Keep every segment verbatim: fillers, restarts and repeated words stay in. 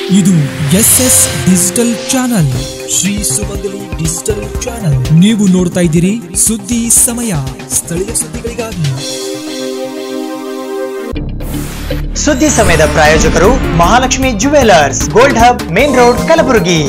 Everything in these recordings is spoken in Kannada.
ಇದು S S digital channel, Shri Sumangali digital channel. ನೀವು ನೋಡ್ತಾ ಇದ್ದೀರಿ ಸುದ್ದಿ ಸಮಯ, ಸ್ಥಳೀಯ ಸುದ್ದಿಗಳಿಗಾಗಿ. ಸುದ್ದಿ ಸಮಯದ ಪ್ರಾಯೋಜಕರು Mahalakshmi jewellers, gold hub, main road, Kalaburagi.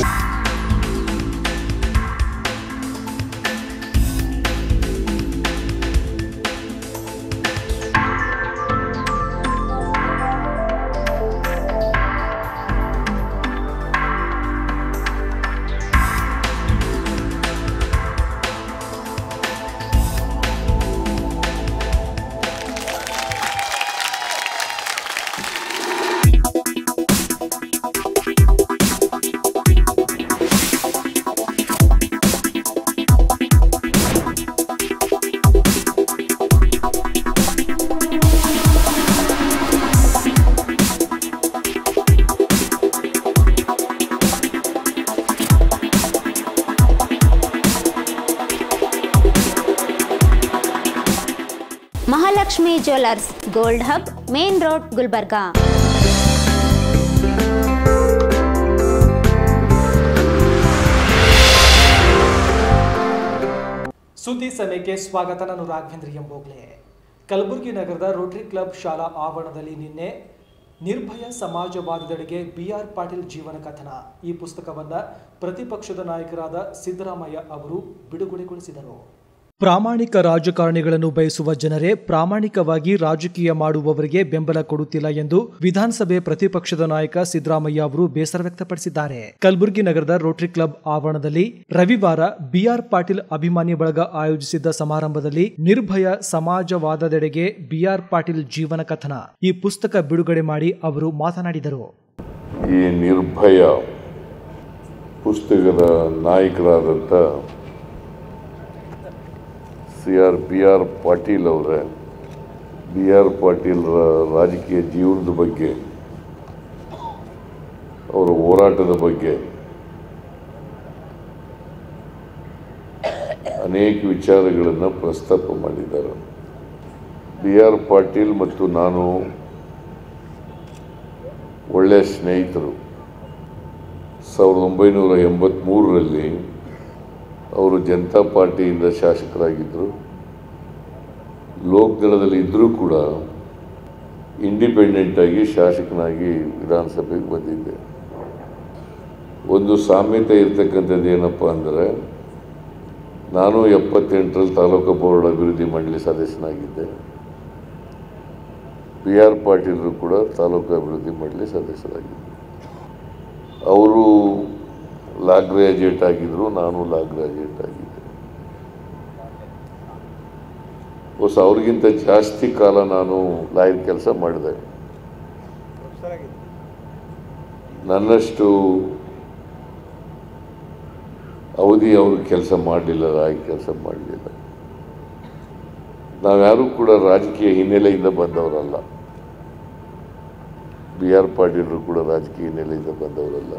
Mahalakshmi jewellers, gold hub, main road, Gulbarga. ಸುದ್ದಿ ಸಮಯಕ್ಕೆ ಸ್ವಾಗತ. ನಾನು ರಾಘವೇಂದ್ರ ಎಂಬೋಗ್ಲೆ. ಕಲಬುರಗಿ ನಗರದ ರೋಟರಿ ಕ್ಲಬ್ ಶಾಲಾ ಆವರಣದಲ್ಲಿ ನಿನ್ನೆ ನಿರ್ಭಯ ಸಮಾಜವಾದದೆಡೆಗೆ ಬಿ ಆರ್ ಪಾಟೀಲ್ ಜೀವನ ಕಥನ ಈ ಪುಸ್ತಕವನ್ನು ಪ್ರತಿಪಕ್ಷದ ನಾಯಕರಾದ ಸಿದ್ದರಾಮಯ್ಯ ಅವರು ಬಿಡುಗಡೆಗೊಳಿಸಿದರು. ಪ್ರಾಮಾಣಿಕ ರಾಜಕಾರಣಿಗಳನ್ನು ಬಯಸುವ ಜನರೇ ಪ್ರಾಮಾಣಿಕವಾಗಿ ರಾಜಕೀಯ ಮಾಡುವವರಿಗೆ ಬೆಂಬಲ ಕೊಡುತ್ತಿಲ್ಲ ಎಂದು ವಿಧಾನಸಭೆ ಪ್ರತಿಪಕ್ಷದ ನಾಯಕ ಸಿದ್ದರಾಮಯ್ಯ ಅವರು ಬೇಸರ ವ್ಯಕ್ತಪಡಿಸಿದ್ದಾರೆ. ಕಲಬುರಗಿ ನಗರದ ರೋಟರಿ ಕ್ಲಬ್ ಆವರಣದಲ್ಲಿ ರವಿವಾರ ಬಿಆರ್ ಪಾಟೀಲ್ ಅಭಿಮಾನಿ ಬಳಗ ಆಯೋಜಿಸಿದ್ದ ಸಮಾರಂಭದಲ್ಲಿ ನಿರ್ಭಯ ಸಮಾಜವಾದದೆಡೆಗೆ ಬಿಆರ್ ಪಾಟೀಲ್ ಜೀವನ ಕಥನ ಈ ಪುಸ್ತಕ ಬಿಡುಗಡೆ ಮಾಡಿ ಅವರು ಮಾತನಾಡಿದರು. ಈ ನಿರ್ಭಯ ಪುಸ್ತಕದ ನಾಯಕರಾದಂಥ C R B R Patil ಅವರ ಬಿ ಆರ್ ಪಾಟೀಲ್ರ ರಾಜಕೀಯ ಜೀವನದ ಬಗ್ಗೆ, ಅವರ ಹೋರಾಟದ ಬಗ್ಗೆ ಅನೇಕ ವಿಚಾರಗಳನ್ನು ಪ್ರಸ್ತಾಪ ಮಾಡಿದ್ದಾರೆ. ಬಿ ಆರ್ ಪಾಟೀಲ್ ಮತ್ತು ನಾನು ಒಳ್ಳೆಯ ಸ್ನೇಹಿತರು. ಸಾವಿರದ ಒಂಬೈನೂರ ಎಂಬತ್ತ್ಮೂರರಲ್ಲಿ ಅವರು ಜನತಾ ಪಾರ್ಟಿಯಿಂದ ಶಾಸಕರಾಗಿದ್ದರು. ಲೋಕದಳದಲ್ಲಿ ಇದ್ದರೂ ಕೂಡ ಇಂಡಿಪೆಂಡೆಂಟಾಗಿ ಶಾಸಕನಾಗಿ ವಿಧಾನಸಭೆಗೆ ಬಂದಿದ್ದೆ. ಒಂದು ಸಾಮ್ಯತೆ ಇರ್ತಕ್ಕಂಥದ್ದು ಏನಪ್ಪ ಅಂದರೆ, ನಾನು ಎಪ್ಪತ್ತೆಂಟರಲ್ಲಿ ತಾಲೂಕು ಬೋರ್ಡ್ ಅಭಿವೃದ್ಧಿ ಮಂಡಳಿ ಸದಸ್ಯನಾಗಿದ್ದೆ. ಬಿ ಆರ್ ಪಾಟೀಲರು ಕೂಡ ತಾಲೂಕು ಅಭಿವೃದ್ಧಿ ಮಂಡಳಿ ಸದಸ್ಯರಾಗಿದ್ದರು. ಅವರು ಲಾ ಗ್ರಾಜ್ಯುಯೇಟ್ ಆಗಿದ್ದರು, ನಾನು ಲಾ ಗ್ರಾಜ್ಯುಯೇಟ್ ಆಗಿದ್ದೆ. ಹೊಸ ಅವ್ರಿಗಿಂತ ಜಾಸ್ತಿ ಕಾಲ ನಾನು ಲಾಯರ್ ಕೆಲಸ ಮಾಡಿದೆ. ನನ್ನಷ್ಟು ಅವಧಿ ಅವರು ಕೆಲಸ ಮಾಡಲಿಲ್ಲ, ಲಾಯರ್ ಕೆಲಸ ಮಾಡಲಿಲ್ಲ. ನಾವ್ಯಾರೂ ಕೂಡ ರಾಜಕೀಯ ಹಿನ್ನೆಲೆಯಿಂದ ಬಂದವರಲ್ಲ. ಬಿ ಆರ್ ಪಾಟೀಲರು ಕೂಡ ರಾಜಕೀಯ ಹಿನ್ನೆಲೆಯಿಂದ ಬಂದವರಲ್ಲ.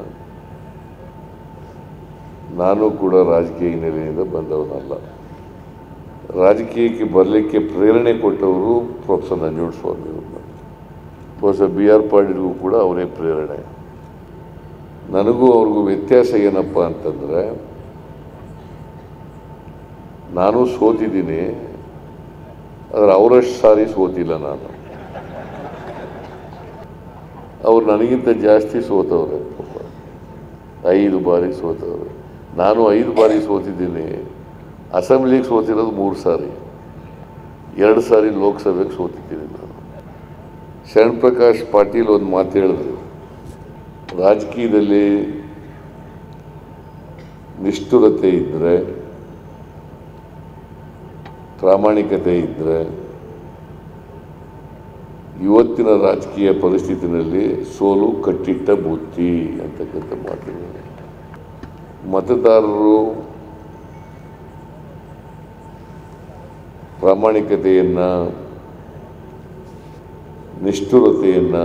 ನಾನು ಕೂಡ ರಾಜಕೀಯ ಹಿನ್ನೆಲೆಯಿಂದ ಬಂದವನಲ್ಲ. ರಾಜಕೀಯಕ್ಕೆ ಬರಲಿಕ್ಕೆ ಪ್ರೇರಣೆ ಕೊಟ್ಟವರು ಪ್ರೊಫೆಸರ್ ನಂಜುಂಡಸ್ವಾಮಿ ಅವರು. ಬಹುಶಃ ಬಿ ಆರ್ ಪಾಟೀಲ್ಗೂ ಕೂಡ ಅವರೇ ಪ್ರೇರಣೆ. ನನಗೂ ಅವ್ರಿಗೂ ವ್ಯತ್ಯಾಸ ಏನಪ್ಪ ಅಂತಂದರೆ, ನಾನು ಸೋತಿದ್ದೀನಿ, ಆದರೆ ಅವರಷ್ಟು ಸಾರಿ ಸೋತಿಲ್ಲ ನಾನು. ಅವ್ರು ನನಗಿಂತ ಜಾಸ್ತಿ ಸೋತವ್ರೆ, ಐದು ಬಾರಿ ಸೋತವ್ರೆ. ನಾನು ಐದು ಬಾರಿ ಸೋತಿದ್ದೀನಿ. ಅಸೆಂಬ್ಲಿಗೆ ಸೋತಿರೋದು ಮೂರು ಸಾರಿ, ಎರಡು ಸಾರಿ ಲೋಕಸಭೆಗೆ ಸೋತಿದ್ದೀನಿ ನಾನು. ಶರಣ್ ಪ್ರಕಾಶ್ ಪಾಟೀಲ್ ಒಂದು ಮಾತು ಹೇಳಿದ್ರು, ರಾಜಕೀಯದಲ್ಲಿ ನಿಷ್ಠುರತೆ ಇದ್ದರೆ, ಪ್ರಾಮಾಣಿಕತೆ ಇದ್ದರೆ ಇವತ್ತಿನ ರಾಜಕೀಯ ಪರಿಸ್ಥಿತಿನಲ್ಲಿ ಸೋಲು ಕಟ್ಟಿಟ್ಟ ಬುತ್ತಿ ಅಂತಕ್ಕಂಥ ಮಾತುಗಳು. ಮತದಾರರು ಪ್ರಾಮಾಣಿಕತೆಯನ್ನು, ನಿಷ್ಠುರತೆಯನ್ನು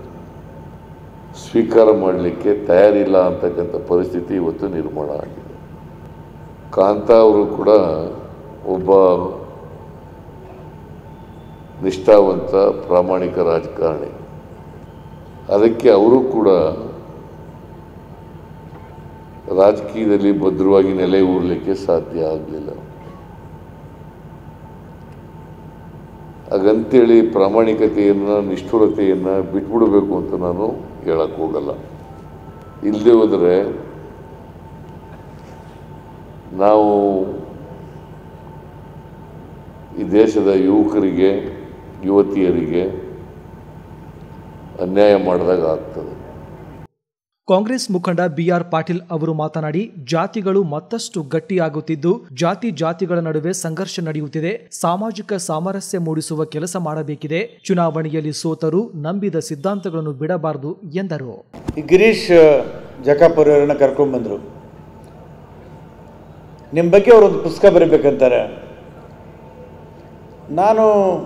ಸ್ವೀಕಾರ ಮಾಡಲಿಕ್ಕೆ ತಯಾರಿಲ್ಲ ಅಂತಕ್ಕಂಥ ಪರಿಸ್ಥಿತಿ ಇವತ್ತು ನಿರ್ಮಾಣ ಆಗಿದೆ. ಕಾಂತಾ ಅವರು ಕೂಡ ಒಬ್ಬ ನಿಷ್ಠಾವಂತ ಪ್ರಾಮಾಣಿಕ ರಾಜಕಾರಣಿ. ಅದಕ್ಕೆ ಅವರು ಕೂಡ ರಾಜಕೀಯದಲ್ಲಿ ಭದ್ರವಾಗಿ ನೆಲೆ ಊರಲಿಕ್ಕೆ ಸಾಧ್ಯ ಆಗಲಿಲ್ಲ. ಹಾಗಂತೇಳಿ ಪ್ರಾಮಾಣಿಕತೆಯನ್ನು ನಿಷ್ಠುರತೆಯನ್ನು ಬಿಟ್ಬಿಡಬೇಕು ಅಂತ ನಾನು ಹೇಳಕ್ಕೆ ಹೋಗಲ್ಲ. ಇಲ್ಲದೆ ಹೋದರೆ ನಾವು ಈ ದೇಶದ ಯುವಕರಿಗೆ ಯುವತಿಯರಿಗೆ ಅನ್ಯಾಯ ಮಾಡಿದಾಗ ಆಗ್ತದೆ. ಕಾಂಗ್ರೆಸ್ ಮುಖಂಡ ಬಿಆರ್ ಪಾಟೀಲ್ ಅವರು ಮಾತನಾಡಿ, ಜಾತಿಗಳು ಮತ್ತಷ್ಟು ಗಟ್ಟಿಯಾಗುತ್ತಿದ್ದು ಜಾತಿ ಜಾತಿಗಳ ನಡುವೆ ಸಂಘರ್ಷ ನಡೆಯುತ್ತಿದೆ. ಸಾಮಾಜಿಕ ಸಾಮರಸ್ಯ ಮೂಡಿಸುವ ಕೆಲಸ ಮಾಡಬೇಕಿದೆ. ಚುನಾವಣೆಯಲ್ಲಿ ಸೋತರು ನಂಬಿದ ಸಿದ್ಧಾಂತಗಳನ್ನು ಬಿಡಬಾರದು ಎಂದರು. ಗಿರೀಶ್ ಜಕಾಪುರ ಅವರನ್ನ ಕರ್ಕೊಂಡು ಬಂದರು. ನಿಮ್ಮ ಬಗ್ಗೆ ಅವರೊಂದು ಪುಸ್ತಕ ಬರೀಬೇಕಂತಾರೆ. ನಾನು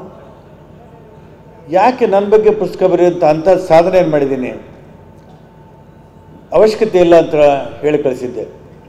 ಯಾಕೆ ನನ್ನ ಬಗ್ಗೆ ಪುಸ್ತಕ ಬರೆಯುವಂಥ ಅಂಥ ಸಾಧನೆ ಏನು ಮಾಡಿದ್ದೀನಿ, ಅವಶ್ಯಕತೆ ಇಲ್ಲ ಅಂತ ಹೇಳಿ ಕಳಿಸಿದ್ದೆ.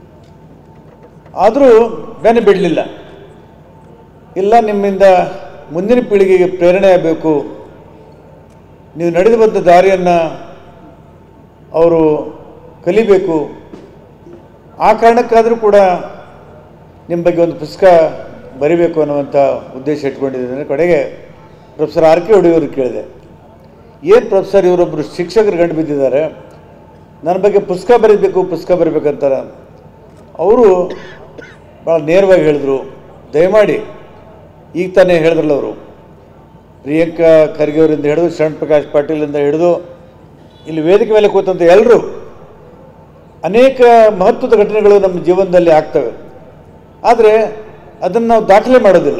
ಆದರೂ ಬೆನ್ನು ಬಿಡಲಿಲ್ಲ. ಇಲ್ಲ, ನಿಮ್ಮಿಂದ ಮುಂದಿನ ಪೀಳಿಗೆಗೆ ಪ್ರೇರಣೆ ಆಗಬೇಕು, ನೀವು ನಡೆದು ಬಂದ ದಾರಿಯನ್ನು ಅವರು ಕಲಿಬೇಕು, ಆ ಕಾರಣಕ್ಕಾದರೂ ಕೂಡ ನಿಮ್ಮ ಬಗ್ಗೆ ಒಂದು ಪುಸ್ತಕ ಬರಿಬೇಕು ಅನ್ನುವಂಥ ಉದ್ದೇಶ ಇಟ್ಕೊಂಡಿದ್ದೇನೆ. ಕಡೆಗೆ ಪ್ರೊಫೆಸರ್ ಆರ್ ಕೆ ಹೊಡೆಯವ್ರಿಗೆ ಕೇಳಿದೆ, ಏನು ಪ್ರೊಫೆಸರ್ ಇವರೊಬ್ಬರು ಶಿಕ್ಷಕರು ಗಂಡು ಬಿದ್ದಿದ್ದಾರೆ, ನನ್ನ ಬಗ್ಗೆ ಪುಸ್ತಕ ಬರೀಬೇಕು ಪುಸ್ತಕ ಬರೀಬೇಕಂತಾರೆ. ಅವರು ಭಾಳ ನೇರವಾಗಿ ಹೇಳಿದ್ರು, ದಯಮಾಡಿ ಈಗ ತಾನೇ ಹೇಳಿದ್ರಲ್ಲ ಅವರು, ಪ್ರಿಯಾಂಕಾ ಖರ್ಗೆ ಅವರಿಂದ ಹಿಡಿದು ಶರಣ್ ಪ್ರಕಾಶ್ ಪಾಟೀಲಿಂದ ಹಿಡಿದು ಇಲ್ಲಿ ವೇದಿಕೆ ಮೇಲೆ ಕೂತಂತ ಎಲ್ಲರೂ ಅನೇಕ ಮಹತ್ವದ ಘಟನೆಗಳು ನಮ್ಮ ಜೀವನದಲ್ಲಿ ಆಗ್ತವೆ. ಆದರೆ ಅದನ್ನು ನಾವು ದಾಖಲೆ ಮಾಡೋದಿಲ್ಲ.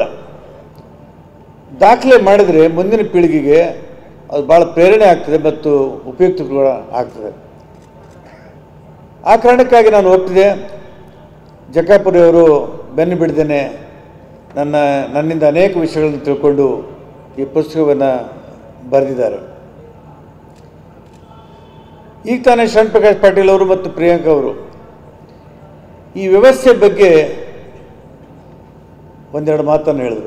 ದಾಖಲೆ ಮಾಡಿದರೆ ಮುಂದಿನ ಪೀಳಿಗೆಗೆ ಅದು ಭಾಳ ಪ್ರೇರಣೆ ಆಗ್ತದೆ ಮತ್ತು ಉಪಯುಕ್ತ ಕೂಡ ಆಗ್ತದೆ. ಆ ಕಾರಣಕ್ಕಾಗಿ ನಾನು ಒಪ್ಪಿದೆ. ಜಕಾಪುರಿ ಅವರು ಬೆನ್ನು ಬಿಡ್ದೇನೆ ನನ್ನ ನನ್ನಿಂದ ಅನೇಕ ವಿಷಯಗಳನ್ನು ತಿಳ್ಕೊಂಡು ಈ ಪುಸ್ತಕವನ್ನು ಬರೆದಿದ್ದಾರೆ. ಈಗ ತಾನೇ ಶರಣ್ ಪ್ರಕಾಶ್ ಪಾಟೀಲ್ ಅವರು ಮತ್ತು ಪ್ರಿಯಾಂಕಾ ಅವರು ಈ ವ್ಯವಸ್ಥೆ ಬಗ್ಗೆ ಒಂದೆರಡು ಮಾತನ್ನು ಹೇಳಿದರು.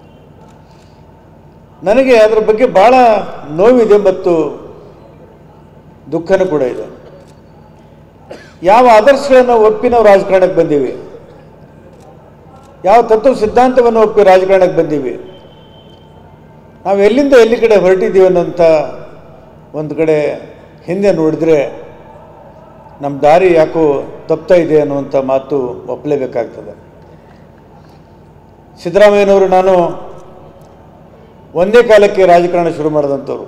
ನನಗೆ ಅದರ ಬಗ್ಗೆ ಭಾಳ ನೋವಿದೆ ಮತ್ತು ದುಃಖನೂ ಕೂಡ ಇದೆ. ಯಾವ ಆದರ್ಶಗಳನ್ನು ಒಪ್ಪಿ ನಾವು ರಾಜಕಾರಣಕ್ಕೆ ಬಂದೀವಿ, ಯಾವ ತತ್ವ ಸಿದ್ಧಾಂತವನ್ನು ಒಪ್ಪಿ ರಾಜಕಾರಣಕ್ಕೆ ಬಂದೀವಿ, ನಾವು ಎಲ್ಲಿಂದ ಎಲ್ಲಿ ಕಡೆ ಹೊರಟಿದ್ದೀವಿ ಅನ್ನೋಂಥ ಒಂದು ಕಡೆ ಹಿಂದೆ ನೋಡಿದರೆ ನಮ್ಮ ದಾರಿ ಯಾಕೋ ತಪ್ತಾ ಇದೆ ಅನ್ನುವಂಥ ಮಾತು ಒಪ್ಪಲೇಬೇಕಾಗ್ತದೆ. ಸಿದ್ದರಾಮಯ್ಯನವರು ನಾನು ಒಂದೇ ಕಾಲಕ್ಕೆ ರಾಜಕಾರಣ ಶುರು ಮಾಡಿದಂಥವ್ರು.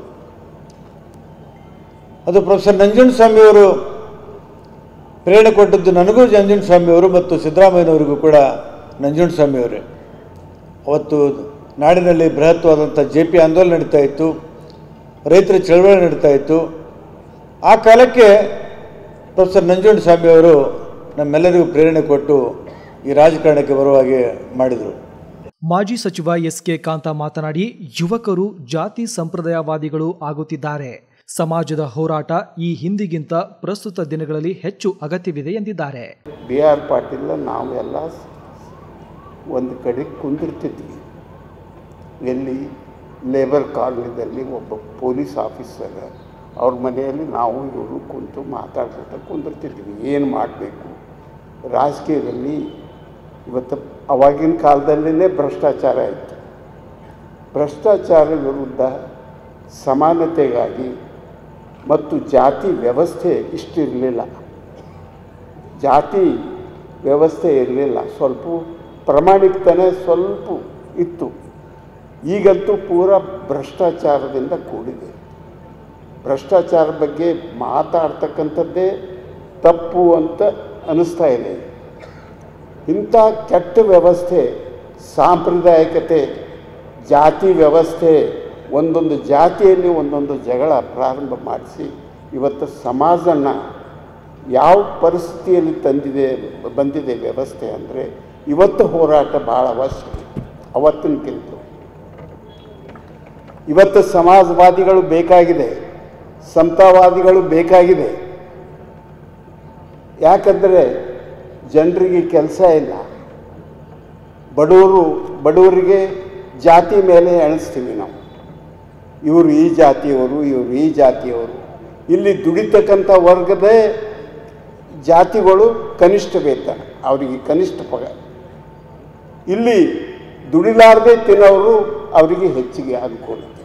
ಅದು ಪ್ರೊಫೆಸರ್ ನಂಜುಂಡಸ್ವಾಮಿಯವರು ಪ್ರೇರಣೆ ಕೊಟ್ಟದ್ದು ನನಗೂ ನಂಜುಂಡಸ್ವಾಮಿಯವರು ಮತ್ತು ಸಿದ್ದರಾಮಯ್ಯನವರಿಗೂ ಕೂಡ ನಂಜುಂಡಸ್ವಾಮಿಯವರೇ. ಅವತ್ತು ನಾಡಿನಲ್ಲಿ ಬೃಹತ್ವಾದಂಥ ಜೆ ಪಿ ಆಂದೋಲನ ನಡೀತಾ ಇತ್ತು, ರೈತರ ಚಳವಳಿ ನಡೀತಾ ಇತ್ತು. ಆ ಕಾಲಕ್ಕೆ ಪ್ರೊಫೆಸರ್ ನಂಜುಂಡಸ್ವಾಮಿಯವರು ನಮ್ಮೆಲ್ಲರಿಗೂ ಪ್ರೇರಣೆ ಕೊಟ್ಟು ಈ ರಾಜಕಾರಣಕ್ಕೆ ಬರುವ ಹಾಗೆ ಮಾಡಿದರು. ಮಾಜಿ ಸಚಿವ ಎಸ್ ಕೆ ಕಾಂತ ಮಾತನಾಡಿ, ಯುವಕರು ಜಾತಿ ಸಂಪ್ರದಾಯವಾದಿಗಳು ಆಗುತ್ತಿದ್ದಾರೆ. ಸಮಾಜದ ಹೋರಾಟ ಈ ಹಿಂದಿಗಿಂತ ಪ್ರಸ್ತುತ ದಿನಗಳಲ್ಲಿ ಹೆಚ್ಚು ಅಗತ್ಯವಿದೆ ಎಂದಿದ್ದಾರೆ. ಬಿ ಆರ್ ಪಾಟೀಲ್ ನಾವೆಲ್ಲ ಒಂದು ಕಡೆ ಕುಂದಿರ್ತಿದ್ವಿ. ಎಲ್ಲಿ ಲೇಬರ್ ಕಾಲೋನಿದಲ್ಲಿ ಒಬ್ಬ ಪೊಲೀಸ್ ಆಫೀಸರ್ ಅವ್ರ ಮನೆಯಲ್ಲಿ ನಾವು ಇವರು ಕುಂತು ಮಾತಾಡ್ಕೊತ ಕುಂದಿರ್ತಿದ್ವಿ. ಏನು ಮಾಡಬೇಕು ರಾಜಕೀಯದಲ್ಲಿ. ಇವತ್ತು ಅವಾಗಿನ ಕಾಲದಲ್ಲೇ ಭ್ರಷ್ಟಾಚಾರ ಇತ್ತು. ಭ್ರಷ್ಟಾಚಾರ ವಿರುದ್ಧ ಸಮಾನತೆಗಾಗಿ ಮತ್ತು ಜಾತಿ ವ್ಯವಸ್ಥೆ ಇಷ್ಟಿರಲಿಲ್ಲ. ಜಾತಿ ವ್ಯವಸ್ಥೆ ಇರಲಿಲ್ಲ, ಸ್ವಲ್ಪ ಪ್ರಾಮಾಣಿಕತನ ಸ್ವಲ್ಪ ಇತ್ತು. ಈಗಂತೂ ಪೂರ ಭ್ರಷ್ಟಾಚಾರದಿಂದ ಕೂಡಿದೆ. ಭ್ರಷ್ಟಾಚಾರ ಬಗ್ಗೆ ಮಾತಾಡ್ತಕ್ಕಂಥದ್ದೇ ತಪ್ಪು ಅಂತ ಅನ್ನಿಸ್ತಾ ಇದೆ. ಇಂಥ ಕೆಟ್ಟ ವ್ಯವಸ್ಥೆ, ಸಾಂಪ್ರದಾಯಿಕತೆ, ಜಾತಿ ವ್ಯವಸ್ಥೆ, ಒಂದೊಂದು ಜಾತಿಯಲ್ಲಿ ಒಂದೊಂದು ಜಗಳ ಪ್ರಾರಂಭ ಮಾಡಿಸಿ ಇವತ್ತು ಸಮಾಜನ ಯಾವ ಪರಿಸ್ಥಿತಿಯಲ್ಲಿ ತಂದಿದೆ ಬಂದಿದೆ ವ್ಯವಸ್ಥೆ ಅಂದರೆ ಇವತ್ತು ಹೋರಾಟ ಭಾಳ ಅವಶ್ಯಕ ಅವತ್ತಿನಕ್ಕಿಂತ. ಇವತ್ತು ಸಮಾಜವಾದಿಗಳು ಬೇಕಾಗಿದೆ, ಸಮತಾವಾದಿಗಳು ಬೇಕಾಗಿದೆ. ಯಾಕಂದರೆ ಜನರಿಗೆ ಕೆಲಸ ಇಲ್ಲ. ಬಡವರು ಬಡವರಿಗೆ ಜಾತಿ ಮೇಲೆ ಎಣಿಸ್ತೀವಿ ನಾವು. ಇವರು ಈ ಜಾತಿಯವರು, ಇವರು ಈ ಜಾತಿಯವರು. ಇಲ್ಲಿ ದುಡಿತಕ್ಕಂಥ ವರ್ಗದೇ ಜಾತಿಗಳು ಕನಿಷ್ಠ ವೇತನ, ಅವರಿಗೆ ಕನಿಷ್ಠ ಪಗಾರ. ಇಲ್ಲಿ ದುಡಿಲಾರದೆ ತಿನ್ನೋರು ಅವರಿಗೆ ಹೆಚ್ಚಿಗೆ ಅನುಕೂಲತೆ.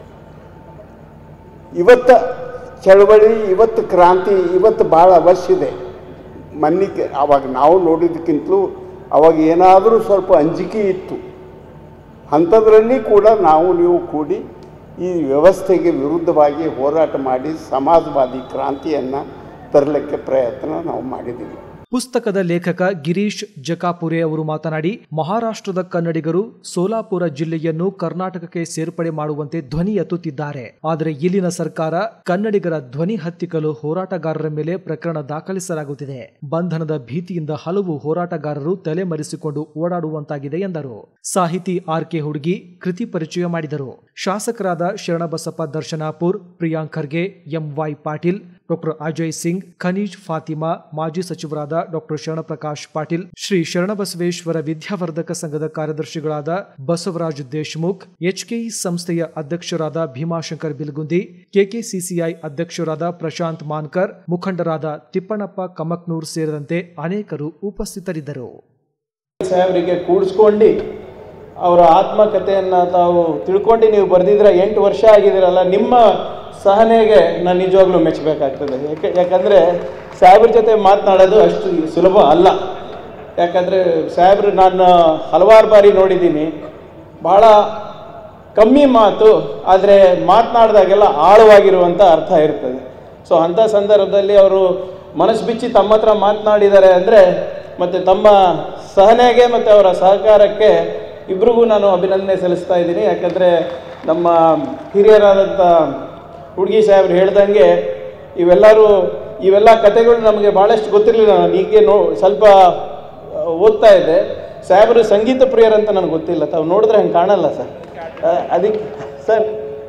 ಇವತ್ತು ಚಳವಳಿ, ಇವತ್ತು ಕ್ರಾಂತಿ, ಇವತ್ತು ಭಾಳ ಅವಶ್ಯದೆ. ಮನ್ನಿಕೆ ಆವಾಗ ನಾವು ನೋಡಿದ್ದಕ್ಕಿಂತಲೂ ಅವಾಗ ಏನಾದರೂ ಸ್ವಲ್ಪ ಅಂಜಿಕೆ ಇತ್ತು. ಅಂಥದ್ರಲ್ಲಿ ಕೂಡ ನಾವು ನೀವು ಕೂಡಿ ಈ ವ್ಯವಸ್ಥೆಗೆ ವಿರುದ್ಧವಾಗಿ ಹೋರಾಟ ಮಾಡಿ ಸಮಾಜವಾದಿ ಕ್ರಾಂತಿಯನ್ನು ತರಲಿಕ್ಕೆ ಪ್ರಯತ್ನ ನಾವು ಮಾಡಿದ್ದೀವಿ. ಪುಸ್ತಕದ ಲೇಖಕ ಗಿರೀಶ್ ಜಕಾಪುರೆ ಅವರು ಮಾತನಾಡಿ, ಮಹಾರಾಷ್ಟ್ರದ ಕನ್ನಡಿಗರು ಸೋಲಾಪುರ ಜಿಲ್ಲೆಯನ್ನು ಕರ್ನಾಟಕಕ್ಕೆ ಸೇರ್ಪಡೆ ಮಾಡುವಂತೆ ಧ್ವನಿ ಎತ್ತುತ್ತಿದ್ದಾರೆ. ಆದರೆ ಇಲ್ಲಿನ ಸರ್ಕಾರ ಕನ್ನಡಿಗರ ಧ್ವನಿ ಹತ್ತಿಕ್ಕಲು ಹೋರಾಟಗಾರರ ಮೇಲೆ ಪ್ರಕರಣ ದಾಖಲಿಸಲಾಗುತ್ತಿದೆ. ಬಂಧನದ ಭೀತಿಯಿಂದ ಹಲವು ಹೋರಾಟಗಾರರು ತಲೆಮರೆಸಿಕೊಂಡು ಓಡಾಡುವಂತಾಗಿದೆ ಎಂದರು. ಸಾಹಿತಿ ಆರ್ ಕೆ ಹುಡುಗಿ ಕೃತಿ ಪರಿಚಯ ಮಾಡಿದರು. ಶಾಸಕರಾದ Sharanabasappa Darshanapur, Priyank Kharge, M Y Patil, doctor Ajay Singh, Khaneez Fatima, ಮಾಜಿ ಸಚಿವರಾದ ಡಾಕ್ಟರ್ ಶರಣಪ್ರಕಾಶ್ ಪಾಟೀಲ್, ಶ್ರೀ ಶರಣಬಸವೇಶ್ವರ ವಿದ್ಯಾವರ್ಧಕ ಸಂಘದ ಕಾರ್ಯದರ್ಶಿಗಳಾದ ಬಸವರಾಜ್ ದೇಶಮುಖ್, ಎಚ್ಕೆಇ ಸಂಸ್ಥೆಯ ಅಧ್ಯಕ್ಷರಾದ ಭೀಮಾಶಂಕರ್ ಬಿಲ್ಗುಂದಿ, ಕೆಕೆಸಿಸಿಐ ಅಧ್ಯಕ್ಷರಾದ ಪ್ರಶಾಂತ್ ಮಾನ್ಕರ್, ಮುಖಂಡರಾದ ತಿಪ್ಪಣ್ಣಪ್ಪ ಕಮಕ್ನೂರ್ ಸೇರಿದಂತೆ ಅನೇಕರು ಉಪಸ್ಥಿತರಿದ್ದರು. ಸಾಹೇಬರಿಗೆ ಕೂಡಿಸ್ಕೊಂಡು ಅವರ ಆತ್ಮಕಥೆಯನ್ನು ತಾವು ತಿಳ್ಕೊಂಡು ನೀವು ಬರೆದಿದ್ರೆ ಎಂಟು ವರ್ಷ ಆಗಿದ್ದೀರಲ್ಲ, ನಿಮ್ಮ ಸಹನೆಗೆ ನಾನು ನಿಜವಾಗ್ಲೂ ಮೆಚ್ಚಬೇಕಾಗ್ತದೆ. ಯಾಕೆ ಯಾಕಂದರೆ ಸಾಹೇಬ್ರ ಜೊತೆ ಮಾತನಾಡೋದು ಅಷ್ಟು ಸುಲಭ ಅಲ್ಲ. ಯಾಕಂದರೆ ಸಾಹೇಬ್ರು ನಾನು ಹಲವಾರು ಬಾರಿ ನೋಡಿದ್ದೀನಿ, ಭಾಳ ಕಮ್ಮಿ ಮಾತು, ಆದರೆ ಮಾತನಾಡಿದಾಗೆಲ್ಲ ಆಳವಾಗಿರುವಂಥ ಅರ್ಥ ಇರ್ತದೆ. ಸೊ ಅಂಥ ಸಂದರ್ಭದಲ್ಲಿ ಅವರು ಮನಸ್ಸು ಬಿಚ್ಚಿ ತಮ್ಮ ಹತ್ರ ಮಾತನಾಡಿದ್ದಾರೆ ಅಂದರೆ, ಮತ್ತು ತಮ್ಮ ಸಹನೆಗೆ ಮತ್ತು ಅವರ ಸಹಕಾರಕ್ಕೆ ಇಬ್ರಿಗೂ ನಾನು ಅಭಿನಂದನೆ ಸಲ್ಲಿಸ್ತಾ ಇದ್ದೀನಿ. ಯಾಕಂದರೆ ನಮ್ಮ ಹಿರಿಯರಾದಂಥ ಹುಡುಗಿ ಸಾಹೇಬ್ರು ಹೇಳ್ದಂಗೆ ಇವೆಲ್ಲರೂ ಇವೆಲ್ಲ ಕಥೆಗಳು ನಮಗೆ ಭಾಳಷ್ಟು ಗೊತ್ತಿರಲಿಲ್ಲ. ನಾನು ಹೀಗೆ ನೋ ಸ್ವಲ್ಪ ಓದ್ತಾ ಇದ್ದೆ. ಸಾಹೇಬರು ಸಂಗೀತ ಪ್ರಿಯರಂತ ನನಗೆ ಗೊತ್ತಿಲ್ಲ, ತಾವು ನೋಡಿದ್ರೆ ಹಂಗೆ ಕಾಣಲ್ಲ ಸರ್. ಅದಕ್ಕೆ ಸರ್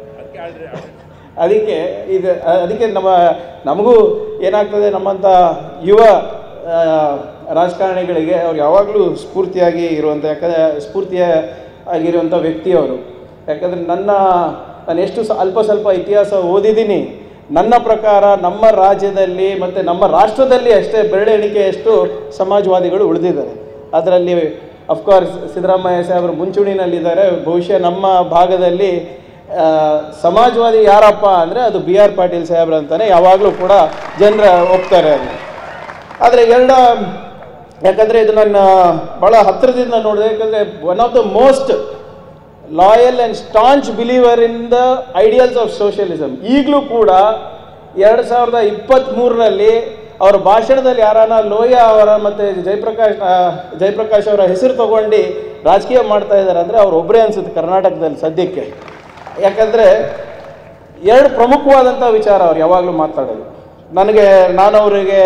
ಅದಕ್ಕೆ ಇದು ಅದಕ್ಕೆ ನಮ್ಮ ನಮಗೂ ಏನಾಗ್ತದೆ, ನಮ್ಮಂಥ ಯುವ ರಾಜಕಾರಣಿಗಳಿಗೆ ಅವ್ರು ಯಾವಾಗಲೂ ಸ್ಫೂರ್ತಿಯಾಗಿ ಇರುವಂಥ, ಯಾಕಂದರೆ ಸ್ಫೂರ್ತಿಯ ಆಗಿರುವಂಥ ವ್ಯಕ್ತಿಯವರು. ಯಾಕಂದರೆ ನನ್ನ ನಾನು ಎಷ್ಟು ಅಲ್ಪ ಸ್ವಲ್ಪ ಇತಿಹಾಸ ಓದಿದ್ದೀನಿ, ನನ್ನ ಪ್ರಕಾರ ನಮ್ಮ ರಾಜ್ಯದಲ್ಲಿ ಮತ್ತು ನಮ್ಮ ರಾಷ್ಟ್ರದಲ್ಲಿ ಅಷ್ಟೇ ಬೆರಳೆಣಿಕೆಯಷ್ಟು ಸಮಾಜವಾದಿಗಳು ಉಳಿದಿದ್ದಾರೆ. ಅದರಲ್ಲಿ ಅಫ್ಕೋರ್ಸ್ ಸಿದ್ದರಾಮಯ್ಯ ಸಾಹೇಬರು ಮುಂಚೂಣಿನಲ್ಲಿದ್ದಾರೆ. ಬಹುಶಃ ನಮ್ಮ ಭಾಗದಲ್ಲಿ ಸಮಾಜವಾದಿ ಯಾರಪ್ಪ ಅಂದರೆ ಅದು ಬಿ ಆರ್ ಪಾಟೀಲ್ ಸಾಹೇಬ್ರು ಅಂತಲೇ ಯಾವಾಗಲೂ ಕೂಡ ಜನರ ಒಪ್ತಾರೆ. ಅದು ಆದರೆ ಎರಡ ಯಾಕಂದರೆ ಇದು ನನ್ನ ಭಾಳ ಹತ್ತಿರದಿಂದ ನೋಡಿದೆ. ಯಾಕಂದರೆ one of the most loyal and staunch believer in the ideals of socialism. ಈಗಲೂ ಕೂಡ ಎರಡು ಸಾವಿರದ ಇಪ್ಪತ್ತ್ಮೂರರಲ್ಲಿ ಅವರ ಭಾಷಣದಲ್ಲಿ ಯಾರಾನ ಲೋಹಿಯಾ ಅವರ ಮತ್ತು ಜಯಪ್ರಕಾಶ್ ಜಯಪ್ರಕಾಶ್ ಅವರ ಹೆಸರು ತಗೊಂಡು ರಾಜಕೀಯ ಮಾಡ್ತಾ ಇದ್ದಾರೆ ಅಂದರೆ ಅವ್ರು ಒಬ್ಬರೇ ಅನಿಸುತ್ತೆ ಕರ್ನಾಟಕದಲ್ಲಿ ಸದ್ಯಕ್ಕೆ. ಯಾಕಂದರೆ ಎರಡು ಪ್ರಮುಖವಾದಂಥ ವಿಚಾರ ಅವ್ರು ಯಾವಾಗಲೂ ಮಾತಾಡೋದು. ನನಗೆ ನಾನು ಅವರಿಗೆ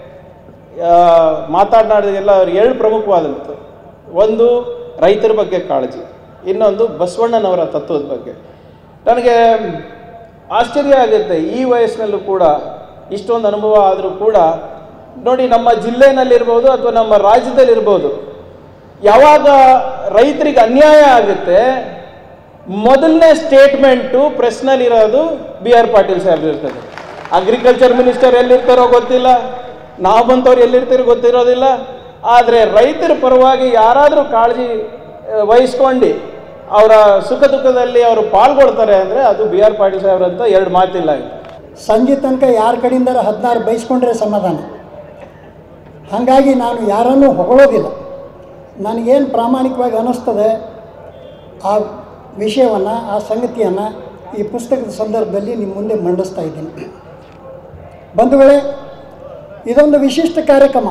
ಮಾತಾಡಿದಾಗೆಲ್ಲ ಅವ್ರು ಎರಡು ಪ್ರಮುಖವಾದಂಥ, ಒಂದು ರೈತರ ಬಗ್ಗೆ ಕಾಳಜಿ, ಇನ್ನೊಂದು ಬಸವಣ್ಣನವರ ತತ್ವದ ಬಗ್ಗೆ. ನನಗೆ ಆಶ್ಚರ್ಯ ಆಗುತ್ತೆ, ಈ ವಯಸ್ಸಿನಲ್ಲೂ ಕೂಡ ಇಷ್ಟೊಂದು ಅನುಭವ ಆದರೂ ಕೂಡ ನೋಡಿ, ನಮ್ಮ ಜಿಲ್ಲೆನಲ್ಲಿರ್ಬೋದು ಅಥವಾ ನಮ್ಮ ರಾಜ್ಯದಲ್ಲಿರ್ಬೋದು, ಯಾವಾಗ ರೈತರಿಗೆ ಅನ್ಯಾಯ ಆಗುತ್ತೆ ಮೊದಲನೇ ಸ್ಟೇಟ್ಮೆಂಟು ಪ್ರೆಸ್ನಲ್ಲಿರೋದು ಬಿ ಆರ್ ಪಾಟೀಲ್ ಸಾಹೇಬ್ರು ಇರ್ತದೆ. ಅಗ್ರಿಕಲ್ಚರ್ ಮಿನಿಸ್ಟರ್ ಎಲ್ಲಿರ್ತಾರೋ ಗೊತ್ತಿಲ್ಲ, ನಾವು ಬಂತವ್ರು ಎಲ್ಲಿರ್ತೀರೋ ಗೊತ್ತಿರೋದಿಲ್ಲ. ಆದರೆ ರೈತರ ಪರವಾಗಿ ಯಾರಾದರೂ ಕಾಳಜಿ ವಹಿಸ್ಕೊಂಡು ಅವರ ಸುಖ ದುಃಖದಲ್ಲಿ ಅವರು ಪಾಲ್ಗೊಳ್ತಾರೆ ಅಂದರೆ ಅದು ಬಿ ಆರ್ ಪಾಟೀಲ್ ಸಾಹೇಬ್ರು ಅಂತ ಎರಡು ಮಾತಿಲ್ಲ. ಸಂಜೆ ತನಕ ಯಾರ ಕಡೆಯಿಂದ ಹದಿನಾರು ಬಯಸ್ಕೊಂಡ್ರೆ ಸಮಾಧಾನ. ಹಾಗಾಗಿ ನಾನು ಯಾರನ್ನೂ ಹೊಗಳೋದಿಲ್ಲ. ನನಗೇನು ಪ್ರಾಮಾಣಿಕವಾಗಿ ಅನ್ನಿಸ್ತದೆ ಆ ವಿಷಯವನ್ನು, ಆ ಸಂಗತಿಯನ್ನು ಈ ಪುಸ್ತಕದ ಸಂದರ್ಭದಲ್ಲಿ ನಿಮ್ಮ ಮುಂದೆ ಮಂಡಿಸ್ತಾ ಇದ್ದೀನಿ. ಬಂಧುಗಳೇ, ಇದೊಂದು ವಿಶಿಷ್ಟ ಕಾರ್ಯಕ್ರಮ.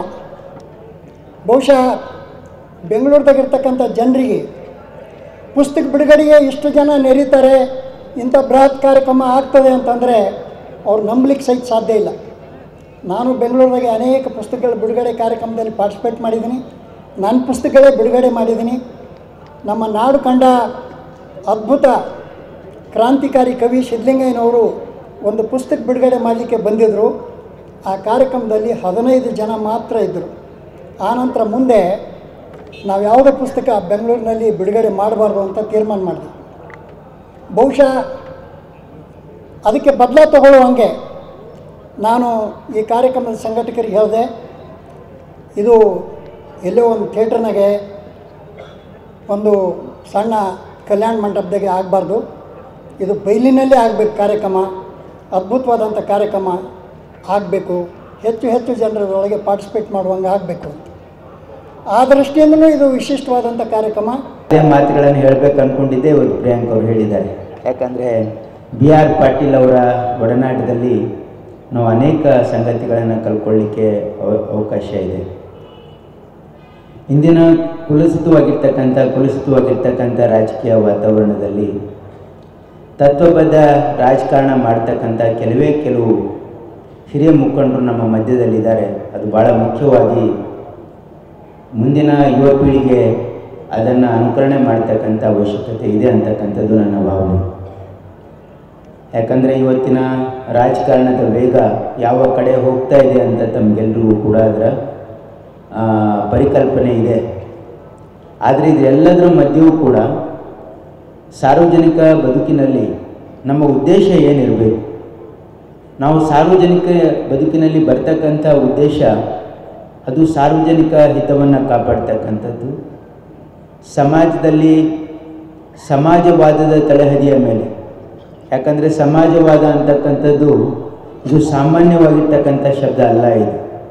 ಬಹುಶಃ ಬೆಂಗಳೂರದಾಗಿರ್ತಕ್ಕಂಥ ಜನರಿಗೆ ಪುಸ್ತಕ ಬಿಡುಗಡೆಗೆ ಇಷ್ಟು ಜನ ನೆರೀತಾರೆ, ಇಂಥ ಬೃಹತ್ ಕಾರ್ಯಕ್ರಮ ಆಗ್ತದೆ ಅಂತಂದರೆ ಅವ್ರು ನಂಬಲಿಕ್ಕೆ ಸಹಿತ ಸಾಧ್ಯ ಇಲ್ಲ. ನಾನು ಬೆಂಗಳೂರದಾಗೆ ಅನೇಕ ಪುಸ್ತಕಗಳ ಬಿಡುಗಡೆ ಕಾರ್ಯಕ್ರಮದಲ್ಲಿ ಪಾರ್ಟಿಸಿಪೇಟ್ ಮಾಡಿದ್ದೀನಿ. ನನ್ನ ಪುಸ್ತಕಗಳೇ ಬಿಡುಗಡೆ ಮಾಡಿದ್ದೀನಿ. ನಮ್ಮ ನಾಡು ಕಂಡ ಅದ್ಭುತ ಕ್ರಾಂತಿಕಾರಿ ಕವಿ ಸಿದ್ಧಲಿಂಗಯ್ಯನವರು ಒಂದು ಪುಸ್ತಕ ಬಿಡುಗಡೆ ಮಾಡಲಿಕ್ಕೆ ಬಂದಿದ್ದರು. ಆ ಕಾರ್ಯಕ್ರಮದಲ್ಲಿ ಹದಿನೈದು ಜನ ಮಾತ್ರ ಇದ್ದರು. ಆನಂತರ ಮುಂದೆ ನಾವು ಯಾವುದೇ ಪುಸ್ತಕ ಬೆಂಗಳೂರಿನಲ್ಲಿ ಬಿಡುಗಡೆ ಮಾಡಬಾರ್ದು ಅಂತ ತೀರ್ಮಾನ ಮಾಡಿದ್ವಿ. ಬಹುಶಃ ಅದಕ್ಕೆ ಬದಲ ತಗೊಳ್ಳುವಂಗೆ ನಾನು ಈ ಕಾರ್ಯಕ್ರಮದ ಸಂಘಟಕರಿಗೆ ಹೇಳಿದೆ, ಇದು ಎಲ್ಲೋ ಒಂದು ಥಿಯೇಟರ್ನಾಗೆ ಒಂದು ಸಣ್ಣ ಕಲ್ಯಾಣ ಮಂಟಪದಾಗೆ ಆಗಬಾರ್ದು. ಇದು ಬಯಲಿನಲ್ಲೇ ಆಗಬೇಕು ಕಾರ್ಯಕ್ರಮ, ಅದ್ಭುತವಾದಂಥ ಕಾರ್ಯಕ್ರಮ ಆಗಬೇಕು, ಹೆಚ್ಚು ಹೆಚ್ಚು ಜನರೊಳಗೆ ಪಾರ್ಟಿಸಿಪೇಟ್ ಮಾಡುವಂಗೆ ಆಗಬೇಕು. ಆ ದೃಷ್ಟಿಯಿಂದಲೂ ಇದು ವಿಶಿಷ್ಟವಾದಂಥ ಕಾರ್ಯಕ್ರಮ. ಅದೇ ಮಾತುಗಳನ್ನು ಹೇಳಬೇಕು ಅಂದ್ಕೊಂಡಿದ್ದೆ ಇವತ್ತು ಪ್ರಿಯಾಂಕ್ ಅವರು ಹೇಳಿದ್ದಾರೆ. ಯಾಕಂದರೆ ಬಿ ಆರ್ ಪಾಟೀಲ್ ಅವರ ಒಡನಾಟದಲ್ಲಿ ನಾವು ಅನೇಕ ಸಂಗತಿಗಳನ್ನು ಕಲ್ಕೊಳ್ಳಿಕ್ಕೆ ಅವಕಾಶ ಇದೆ. ಇಂದಿನ ಕುಲಸಿತವಾಗಿರ್ತಕ್ಕಂಥ ಕುಲಸಿತವಾಗಿರ್ತಕ್ಕಂಥ ರಾಜಕೀಯ ವಾತಾವರಣದಲ್ಲಿ ತತ್ವಬದ್ಧ ರಾಜಕಾರಣ ಮಾಡ್ತಕ್ಕಂಥ ಕೆಲವೇ ಕೆಲವು ಹಿರಿಯ ಮುಖಂಡರು ನಮ್ಮ ಮಧ್ಯದಲ್ಲಿದ್ದಾರೆ. ಅದು ಭಾಳ ಮುಖ್ಯವಾಗಿ ಮುಂದಿನ ಯುವ ಪೀಳಿಗೆ ಅದನ್ನು ಅನುಕರಣೆ ಮಾಡ್ತಕ್ಕಂಥ ಅವಶ್ಯಕತೆ ಇದೆ ಅಂತಕ್ಕಂಥದ್ದು ನನ್ನ ಭಾವನೆ. ಯಾಕಂದರೆ ಇವತ್ತಿನ ರಾಜಕಾರಣದ ವೇಗ ಯಾವ ಕಡೆ ಹೋಗ್ತಾ ಇದೆ ಅಂತ ತಮಗೆಲ್ಲರಿಗೂ ಕೂಡ ಅದರ ಪರಿಕಲ್ಪನೆ ಇದೆ. ಆದರೆ ಇದೆಲ್ಲದರ ಮಧ್ಯೆಯೂ ಕೂಡ ಸಾರ್ವಜನಿಕ ಬದುಕಿನಲ್ಲಿ ನಮ್ಮ ಉದ್ದೇಶ ಏನಿರಬೇಕು, ನಾವು ಸಾರ್ವಜನಿಕ ಬದುಕಿನಲ್ಲಿ ಬರ್ತಕ್ಕಂಥ ಉದ್ದೇಶ ಅದು ಸಾರ್ವಜನಿಕ ಹಿತವನ್ನು ಕಾಪಾಡ್ತಕ್ಕಂಥದ್ದು, ಸಮಾಜದಲ್ಲಿ ಸಮಾಜವಾದದ ತಳಹದಿಯ ಮೇಲೆ. ಯಾಕಂದರೆ ಸಮಾಜವಾದ ಅಂತಕ್ಕಂಥದ್ದು ಇದು ಸಾಮಾನ್ಯವಾಗಿರ್ತಕ್ಕಂಥ ಶಬ್ದ ಅಲ್ಲ. ಇದು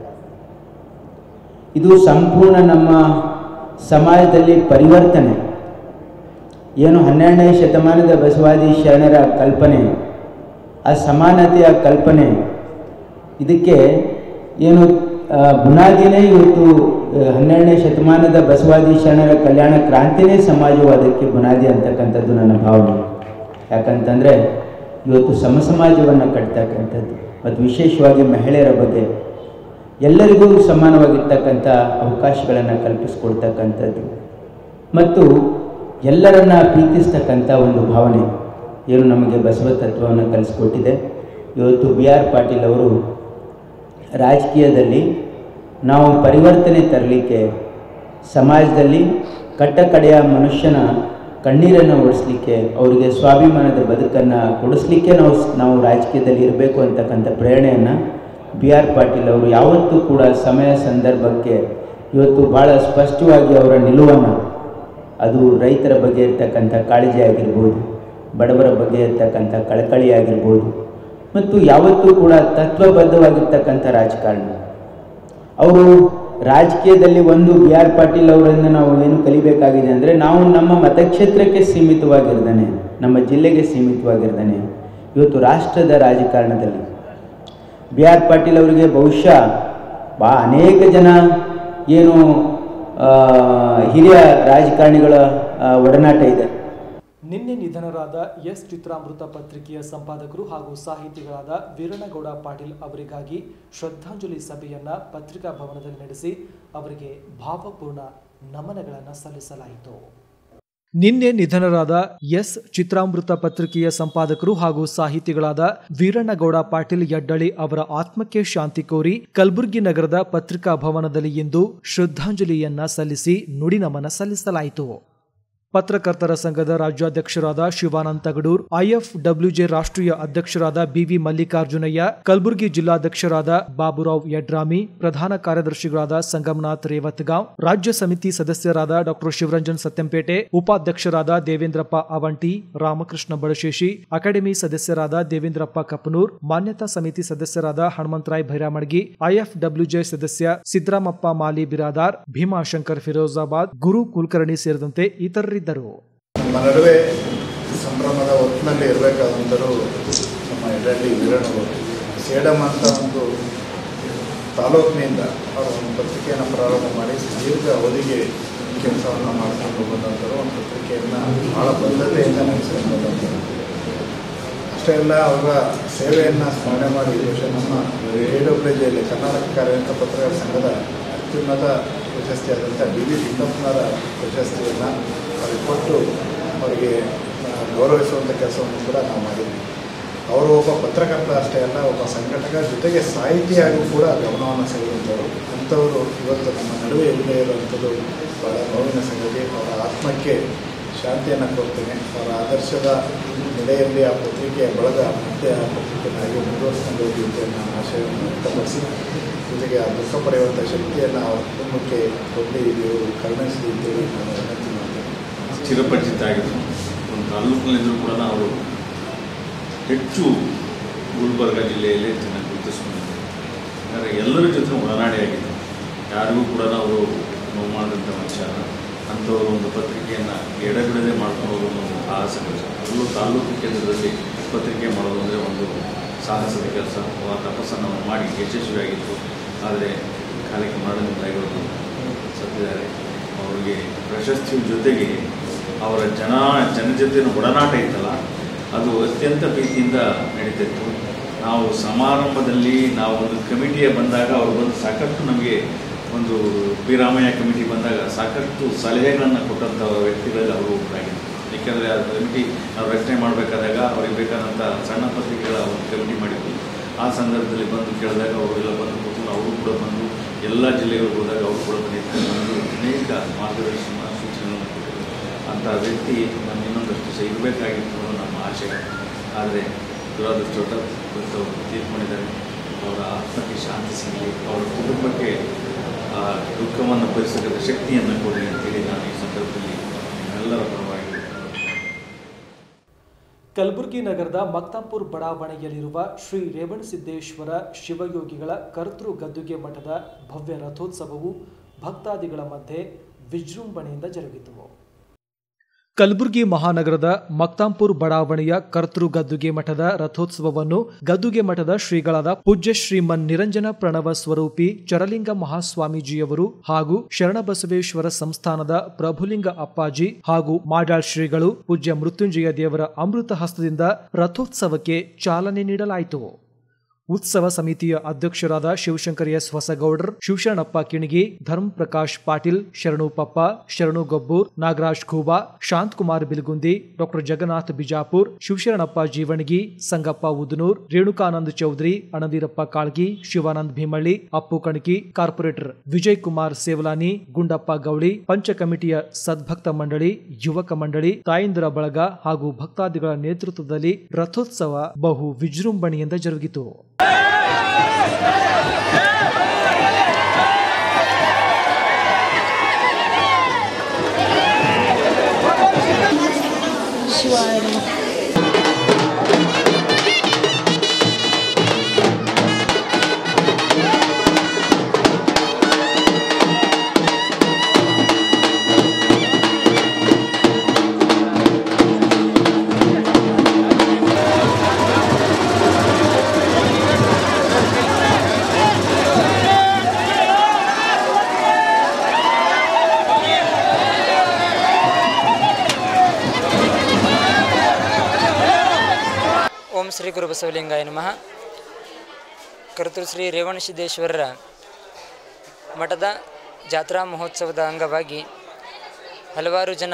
ಇದು ಸಂಪೂರ್ಣ ನಮ್ಮ ಸಮಾಜದಲ್ಲಿ ಪರಿವರ್ತನೆ ಏನು ಹನ್ನೆರಡನೇ ಶತಮಾನದ ಬಸವಾದಿ ಶರಣರ ಕಲ್ಪನೆ, ಆ ಸಮಾನತೆಯ ಕಲ್ಪನೆ, ಇದಕ್ಕೆ ಏನು ಬುನಾದಿನೇ ಇವತ್ತು ಹನ್ನೆರಡನೇ ಶತಮಾನದ ಬಸವಾದಿ ಶರಣರ ಕಲ್ಯಾಣ ಕ್ರಾಂತಿನೇ ಸಮಾಜವಾದಕ್ಕೆ ಬುನಾದಿ ಅಂತಕ್ಕಂಥದ್ದು ನನ್ನ ಭಾವನೆ. ಯಾಕಂತಂದರೆ ಇವತ್ತು ಸಮ ಸಮಾಜವನ್ನು ಕಟ್ತಕ್ಕಂಥದ್ದು ಮತ್ತು ವಿಶೇಷವಾಗಿ ಮಹಿಳೆಯರ ಬಗ್ಗೆ ಎಲ್ಲರಿಗೂ ಸಮಾನವಾಗಿರ್ತಕ್ಕಂಥ ಅವಕಾಶಗಳನ್ನು ಕಲ್ಪಿಸ್ಕೊಡ್ತಕ್ಕಂಥದ್ದು ಮತ್ತು ಎಲ್ಲರನ್ನ ಪ್ರೀತಿಸ್ತಕ್ಕಂಥ ಒಂದು ಭಾವನೆ ಏನು ನಮಗೆ ಬಸವ ತತ್ವವನ್ನು ಕಲಿಸ್ಕೊಟ್ಟಿದೆ. ಇವತ್ತು ಬಿ ಆರ್ ಪಾಟೀಲ್ ಅವರು ರಾಜಕೀಯದಲ್ಲಿ ನಾವು ಪರಿವರ್ತನೆ ತರಲಿಕ್ಕೆ, ಸಮಾಜದಲ್ಲಿ ಕಟ್ಟ ಕಡೆಯ ಮನುಷ್ಯನ ಕಣ್ಣೀರನ್ನು ಓಡಿಸ್ಲಿಕ್ಕೆ, ಅವರಿಗೆ ಸ್ವಾಭಿಮಾನದ ಬದುಕನ್ನು ಕೊಡಿಸ್ಲಿಕ್ಕೆ ನಾವು ನಾವು ರಾಜಕೀಯದಲ್ಲಿ ಇರಬೇಕು ಅಂತಕ್ಕಂಥ ಪ್ರೇರಣೆಯನ್ನು ಬಿ ಆರ್ ಪಾಟೀಲ್ ಅವರು ಯಾವತ್ತೂ ಕೂಡ ಸಮಯ ಸಂದರ್ಭಕ್ಕೆ ಇವತ್ತು ಭಾಳ ಸ್ಪಷ್ಟವಾಗಿ ಅವರ ನಿಲುವನ್ನು, ಅದು ರೈತರ ಬಗ್ಗೆ ಇರ್ತಕ್ಕಂಥ ಕಾಳಜಿ ಆಗಿರ್ಬೋದು, ಬಡವರ ಬಗ್ಗೆ ಇರ್ತಕ್ಕಂಥ ಕಳಕಳಿ ಆಗಿರ್ಬೋದು, ಮತ್ತು ಯಾವತ್ತೂ ಕೂಡ ತತ್ವಬದ್ಧವಾಗಿರ್ತಕ್ಕಂಥ ರಾಜಕಾರಣ. ಅವರು ರಾಜಕೀಯದಲ್ಲಿ ಒಂದು ಬಿ ಆರ್ ಪಾಟೀಲ್ ಅವರಿಂದ ನಾವು ಏನು ಕಲಿಬೇಕಾಗಿದೆ ಅಂದರೆ, ನಾವು ನಮ್ಮ ಮತಕ್ಷೇತ್ರಕ್ಕೆ ಸೀಮಿತವಾಗಿರ್ತಾನೆ, ನಮ್ಮ ಜಿಲ್ಲೆಗೆ ಸೀಮಿತವಾಗಿರ್ತಾನೆ, ಇವತ್ತು ರಾಷ್ಟ್ರದ ರಾಜಕಾರಣದಲ್ಲಿ ಬಿ ಆರ್ ಪಾಟೀಲ್ ಅವರಿಗೆ ಬಹುಶಃ ಬಾ ಅನೇಕ ಜನ ಏನು ಹಿರಿಯ ರಾಜಕಾರಣಿಗಳ ಒಡನಾಟ ಇದೆ. ನಿನ್ನೆ ನಿಧನರಾದ ಎಸ್ ಚಿತ್ರಾಮೃತ ಪತ್ರಿಕೆಯ ಸಂಪಾದಕರು ಹಾಗೂ ಸಾಹಿತಿಗಳಾದ ವೀರಣ್ಣಗೌಡ ಪಾಟೀಲ್ ಅವರಿಗಾಗಿ ಶ್ರದ್ಧಾಂಜಲಿ ಸಭೆಯನ್ನ ಪತ್ರಿಕಾ ಭವನದಲ್ಲಿ ನಡೆಸಿ ಅವರಿಗೆ ಭಾವಪೂರ್ಣ ನಮನಗಳನ್ನು ಸಲ್ಲಿಸಲಾಯಿತು. ನಿನ್ನೆ ನಿಧನರಾದ ಎಸ್ ಚಿತ್ರಾಮೃತ ಪತ್ರಿಕೆಯ ಸಂಪಾದಕರು ಹಾಗೂ ಸಾಹಿತಿಗಳಾದ ವೀರಣ್ಣಗೌಡ ಪಾಟೀಲ್ ಯಡ್ಡಳಿ ಅವರ ಆತ್ಮಕ್ಕೆ ಶಾಂತಿ ಕೋರಿ ಕಲಬುರಗಿ ನಗರದ ಪತ್ರಿಕಾ ಭವನದಲ್ಲಿ ಇಂದು ಶ್ರದ್ಧಾಂಜಲಿಯನ್ನ ಸಲ್ಲಿಸಿ ನುಡಿ ನಮನ ಸಲ್ಲಿಸಲಾಯಿತು. ಪತ್ರಕರ್ತರ ಸಂಘದ ರಾಜ್ಯಾಧ್ಯಕ್ಷರಾದ ಶಿವಾನಂದ ತಗಡೂರ್, ಐಎಫ್ಡಬ್ಲ್ಯೂಜೆ ರಾಷ್ಟ್ರೀಯ ಅಧ್ಯಕ್ಷರಾದ ಬಿವಿ ಮಲ್ಲಿಕಾರ್ಜುನಯ್ಯ, ಕಲಬುರಗಿ ಜಿಲ್ಲಾಧ್ಯಕ್ಷರಾದ ಬಾಬುರಾವ್ ಯಡ್ರಾಮಿ, ಪ್ರಧಾನ ಕಾರ್ಯದರ್ಶಿಗಳಾದ ಸಂಗಮನಾಥ್ ರೇವತ್ಗಾಂವ್, ರಾಜ್ಯ ಸಮಿತಿ ಸದಸ್ಯರಾದ ಡಾಕ್ಟರ್ ಶಿವರಂಜನ್ ಸತ್ಯಂಪೇಟೆ, ಉಪಾಧ್ಯಕ್ಷರಾದ ದೇವೇಂದ್ರಪ್ಪ ಅವಂಟಿ, ರಾಮಕೃಷ್ಣ ಬಡಶೇಷಿ, ಅಕಾಡೆಮಿ ಸದಸ್ಯರಾದ ದೇವೇಂದ್ರಪ್ಪ ಕಪನೂರ್, ಮಾನ್ಯತಾ ಸಮಿತಿ ಸದಸ್ಯರಾದ ಹನುಮಂತರಾಯ್ ಭೈರಾಮಡ್ಗಿ, ಐಎಫ್ಡಬ್ಲ್ಯೂಜೆ ಸದಸ್ಯ ಸಿದ್ದರಾಮಪ್ಪ ಮಾಲಿ ಬಿರಾದಾರ್, ಭೀಮಾಶಂಕರ್ ಫಿರೋಜಾಬಾದ್, ಗುರು ಕುಲಕರ್ಣಿ ಸೇರಿದಂತೆ ಇತರರಿದ್ದರು. ನಮ್ಮ ನಡುವೆ ಸಂಭ್ರಮದ ಹೊತ್ತಿನಲ್ಲಿ ಇರಬೇಕಾದಂಥರು ನಮ್ಮ ಯಡ್ಡಳಿ ವೀರಣ್ಣವರು. ಸೇಡಂ ಅಂತ ಒಂದು ತಾಲೂಕಿನಿಂದ ಅವರು ಒಂದು ಪತ್ರಿಕೆಯನ್ನು ಪ್ರಾರಂಭ ಮಾಡಿ ದೀರ್ಘ ಅವಧಿಗೆ ಕೆಲಸವನ್ನು ಮಾಡಿಕೊಂಡು ಬಂದಂಥರು. ಒಂದು ಪತ್ರಿಕೆಯನ್ನು ಭಾಳ ಬದ್ಧತೆಯಿಂದ ನಡೆಸಿಕೊಂಡು ಬಂದಂಥರು. ಅಷ್ಟೇ ಅಲ್ಲ, ಅವರ ಸೇವೆಯನ್ನು ಸ್ಮರಣೆ ಮಾಡಿ ಬಹುಶಃ ನಮ್ಮ ಎಡಬ್ಲ್ಯೂಜೆಯಲ್ಲಿ ಕರ್ನಾಟಕ ಕಾರ್ಯನಿರತ ಪತ್ರಕರ್ತರ ಸಂಘದ ಅತ್ಯುನ್ನತ ಪ್ರಶಸ್ತಿಯಾದಂಥ ಡಿ ವಿ ಲಿಂಗಪ್ಪನವರ ಪ್ರಶಸ್ತಿಯನ್ನು ಅವರಿಗೆ ಕೊಟ್ಟು ಅವರಿಗೆ ಗೌರವಿಸುವಂಥ ಕೆಲಸವನ್ನು ಕೂಡ ನಾವು ಮಾಡಿದ್ವಿ. ಅವರು ಒಬ್ಬ ಪತ್ರಕರ್ತ ಅಷ್ಟೇ ಅಲ್ಲ, ಒಬ್ಬ ಸಂಘಟಕ, ಜೊತೆಗೆ ಸಾಹಿತಿಯಾಗೂ ಕೂಡ ಗಮನವನ್ನು ಸೆಳೆದಂಥವರು. ಅಂಥವರು ಇವತ್ತು ನಮ್ಮ ನಡುವೆ ಇಲ್ಲದೇ ಇರುವಂಥದ್ದು ಭಾಳ ನೋವಿನ ಸಂಗತಿ. ಅವರ ಆತ್ಮಕ್ಕೆ ಶಾಂತಿಯನ್ನು ಕೊಡ್ತೇನೆ. ಅವರ ಆದರ್ಶದ ನೆಲೆಯಲ್ಲಿ ಆ ಪತ್ರಿಕೆಯ ಬಳಗ ಮತ್ತೆ ಆ ಪತ್ರಿಕೆಯನ್ನು ಹಾಗೆ ಮುಂದುವರಿಸಿಕೊಂಡು ಹೋಗಿ ಅಂತ ನಾನು ಆಶಯವನ್ನು ವ್ಯಕ್ತಪಡಿಸಿ ಜೊತೆಗೆ ಆ ದುಃಖ ಪಡೆಯುವಂಥ ಶಕ್ತಿಯನ್ನು ಅವರ ಕುಟುಂಬಕ್ಕೆ ಕೊಡಲಿ ದೇವರು ಕರುಣಿಸಲಿ ಅಂತೇಳಿ ನಾನು ವಿನಂತಿ ಮಾಡ್ತೇನೆ. ಚಿರಪರಿಚಿತ ಆಗಿದ್ದು ಒಂದು ತಾಲೂಕಿನಲ್ಲಿದ್ದರೂ ಕೂಡ ಅವರು ಹೆಚ್ಚು ಗುಲ್ಬರ್ಗ ಜಿಲ್ಲೆಯಲ್ಲೇ ಚೆನ್ನಾಗಿ ಗುರುತಿಸ್ಕೊಂಡಿದ್ದಾರೆ. ಯಾಕಂದರೆ ಎಲ್ಲರ ಜೊತೆ ಒಡನಾಡಿಯಾಗಿದ್ದಾರೆ. ಯಾರಿಗೂ ಕೂಡ ಅವರು ನೋವು ಮಾಡಿದಂಥ ಮನುಷ್ಯ ಅಂಥವರು ಒಂದು ಪತ್ರಿಕೆಯನ್ನು ಎಡಬಿಡದೆ ಮಾಡ್ಕೊಂಡು ಹೋಗೋದು ಒಂದು ಸಾಹಸ ಕೆಲಸ. ಅಲ್ಲೂ ತಾಲೂಕು ಕೇಂದ್ರದಲ್ಲಿ ಪತ್ರಿಕೆ ಮಾಡೋದು ಅಂದರೆ ಒಂದು ಸಾಹಸದ ಕೆಲಸ. ಆ ತಪಸ್ಸನ್ನು ಮಾಡಿ ಯಶಸ್ವಿಯಾಗಿತ್ತು. ಆದರೆ ಕಾಲಕ್ಕೆ ಮರಣದಿಂದಾಗಿರೋದು ಸತ್ತಿದ್ದಾರೆ. ಅವರಿಗೆ ಪ್ರಶಸ್ತಿಯ ಜೊತೆಗೆ ಅವರ ಜನ ಜನ ಜೊತೆಯ ಒಡನಾಟ ಇತ್ತಲ್ಲ, ಅದು ಅತ್ಯಂತ ಪ್ರೀತಿಯಿಂದ ನಡೀತಿತ್ತು. ನಾವು ಸಮಾರಂಭದಲ್ಲಿ ನಾವು ಒಂದು ಕಮಿಟಿಯ ಬಂದಾಗ ಅವರು ಬಂದು ಸಾಕಷ್ಟು ನಮಗೆ ಒಂದು ಶ್ರೀರಾಮಯ್ಯ ಕಮಿಟಿ ಬಂದಾಗ ಸಾಕಷ್ಟು ಸಲಹೆಗಳನ್ನು ಕೊಟ್ಟಂಥ ವ್ಯಕ್ತಿಗಳಲ್ಲಿ ಅವರು ಒಬ್ಬರಾಗಿದ್ದರು. ಏಕೆಂದರೆ ಆ ಕಮಿಟಿ ನಾವು ರಚನೆ ಮಾಡಬೇಕಾದಾಗ ಅವ್ರಿಗೆ ಬೇಕಾದಂಥ ಸಣ್ಣ ಪತ್ರಿಕೆಗಳ ಒಂದು ಕಮಿಟಿ ಮಾಡಿದ್ವಿ. ಆ ಸಂದರ್ಭದಲ್ಲಿ ಬಂದು ಕೇಳಿದಾಗ ಅವರೆಲ್ಲ ಬಂದು ಕೂತು ಅವರು ಕೂಡ ಬಂದು ಎಲ್ಲ ಜಿಲ್ಲೆಗಳಿಗೆ ಹೋದಾಗ ಅವರು ಕೂಡ ಬಂದಿದ್ದಾರೆ. ಬಂದು ಅನೇಕ ಮಾರ್ಗದರ್ಶನ ಸೂಚನೆಗಳನ್ನು ಕೊಟ್ಟರು. ಅಂಥ ವ್ಯಕ್ತಿ ನಮ್ಮ ಇನ್ನೊಂದಷ್ಟು ಸಹ ಇರಬೇಕಾಗಿತ್ತು ಅನ್ನೋ ನಮ್ಮ ಆಶೆ. ಆದರೆ ದುರಾದೃಷ್ಟವಶ ಇವತ್ತು ಅವರು ತೀರ್ಕೊಂಡಿದ್ದಾರೆ. ಅವರ ಆತ್ಮಕ್ಕೆ ಶಾಂತಿ ಸಿಗಲಿ, ಅವರ ಕುಟುಂಬಕ್ಕೆ ಆ ದುಃಖವನ್ನು ಭರಿಸದ ಶಕ್ತಿಯನ್ನು ಕೊಡಲಿ ಅಂತೇಳಿ ನಾನು ಈ ಸಂದರ್ಭದಲ್ಲಿ ಎಲ್ಲರ ಪರವಾಗಿ. ಕಲಬುರಗಿ ನಗರದ ಮಕ್ತಾಂಪುರ್ ಬಡಾವಣೆಯಲ್ಲಿರುವ ಶ್ರೀ ರೇವಣಸಿದ್ದೇಶ್ವರ ಶಿವಯೋಗಿಗಳ ಕರ್ತೃ ಗದ್ದುಗೆ ಮಠದ ಭವ್ಯ ರಥೋತ್ಸವವು ಭಕ್ತಾದಿಗಳ ಮಧ್ಯೆ ವಿಜೃಂಭಣೆಯಿಂದ ಜರುಗಿತು. ಕಲಬುರಗಿ ಮಹಾನಗರದ ಮಕ್ತಾಂಪುರ್ ಬಡಾವಣೆಯ ಕರ್ತೃ ಗದ್ದುಗೆ ಮಠದ ರಥೋತ್ಸವವನ್ನು ಗದ್ದುಗೆ ಮಠದ ಶ್ರೀಗಳಾದ ಪೂಜ್ಯ ಶ್ರೀಮನ್ ನಿರಂಜನ ಪ್ರಣವ ಸ್ವರೂಪಿ ಚರಲಿಂಗ ಮಹಾಸ್ವಾಮೀಜಿಯವರು ಹಾಗೂ ಶರಣಬಸವೇಶ್ವರ ಸಂಸ್ಥಾನದ ಪ್ರಭುಲಿಂಗ ಅಪ್ಪಾಜಿ ಹಾಗೂ ಮಾಡಾಳ್ ಶ್ರೀಗಳು ಪೂಜ್ಯ ಮೃತ್ಯುಂಜಯ ದೇವರ ಅಮೃತ ಹಸ್ತದಿಂದ ರಥೋತ್ಸವಕ್ಕೆ ಚಾಲನೆ ನೀಡಲಾಯಿತು. ಉತ್ಸವ ಸಮಿತಿಯ ಅಧ್ಯಕ್ಷರಾದ Shivashankar S Hosagoudar, Shivasharanappa Kinagi, Dharma Prakash Patil, Sharanu Pappa, Sharanu Gabbur, Nagaraj Khuba, Shantkumar Bilgundi, doctor Jagannath Bijapur, Shivasharanappa Jeevanagi, Sangappa Udanur, Renukanand Chaudhari, Anandirappa Kalgi, Shivanand Bhimalli, Appu Kanaki, corporator Vijay Kumar Sevalani, Gundappa Gouli, ಪಂಚ ಕಮಿಟಿಯ ಸದ್ಭಕ್ತ ಮಂಡಳಿ, ಯುವಕ ಮಂಡಳಿ, ತಾಯಂದಿರ ಬಳಗ ಹಾಗೂ ಭಕ್ತಾದಿಗಳ ನೇತೃತ್ವದಲ್ಲಿ ರಥೋತ್ಸವ ಬಹು ವಿಜೃಂಭಣೆಯಿಂದ ಜರುಗಿತು. ಓಂ ಶ್ರೀ ಗುರು ಬಸವಲಿಂಗಾಯ ನಮಃ. ಕರ್ತೃ ಶ್ರೀ ರೇವಣಸಿದ್ದೇಶ್ವರರ ಮಠದ ಜಾತ್ರಾ ಮಹೋತ್ಸವದ ಅಂಗವಾಗಿ ಹಲವಾರು ಜನ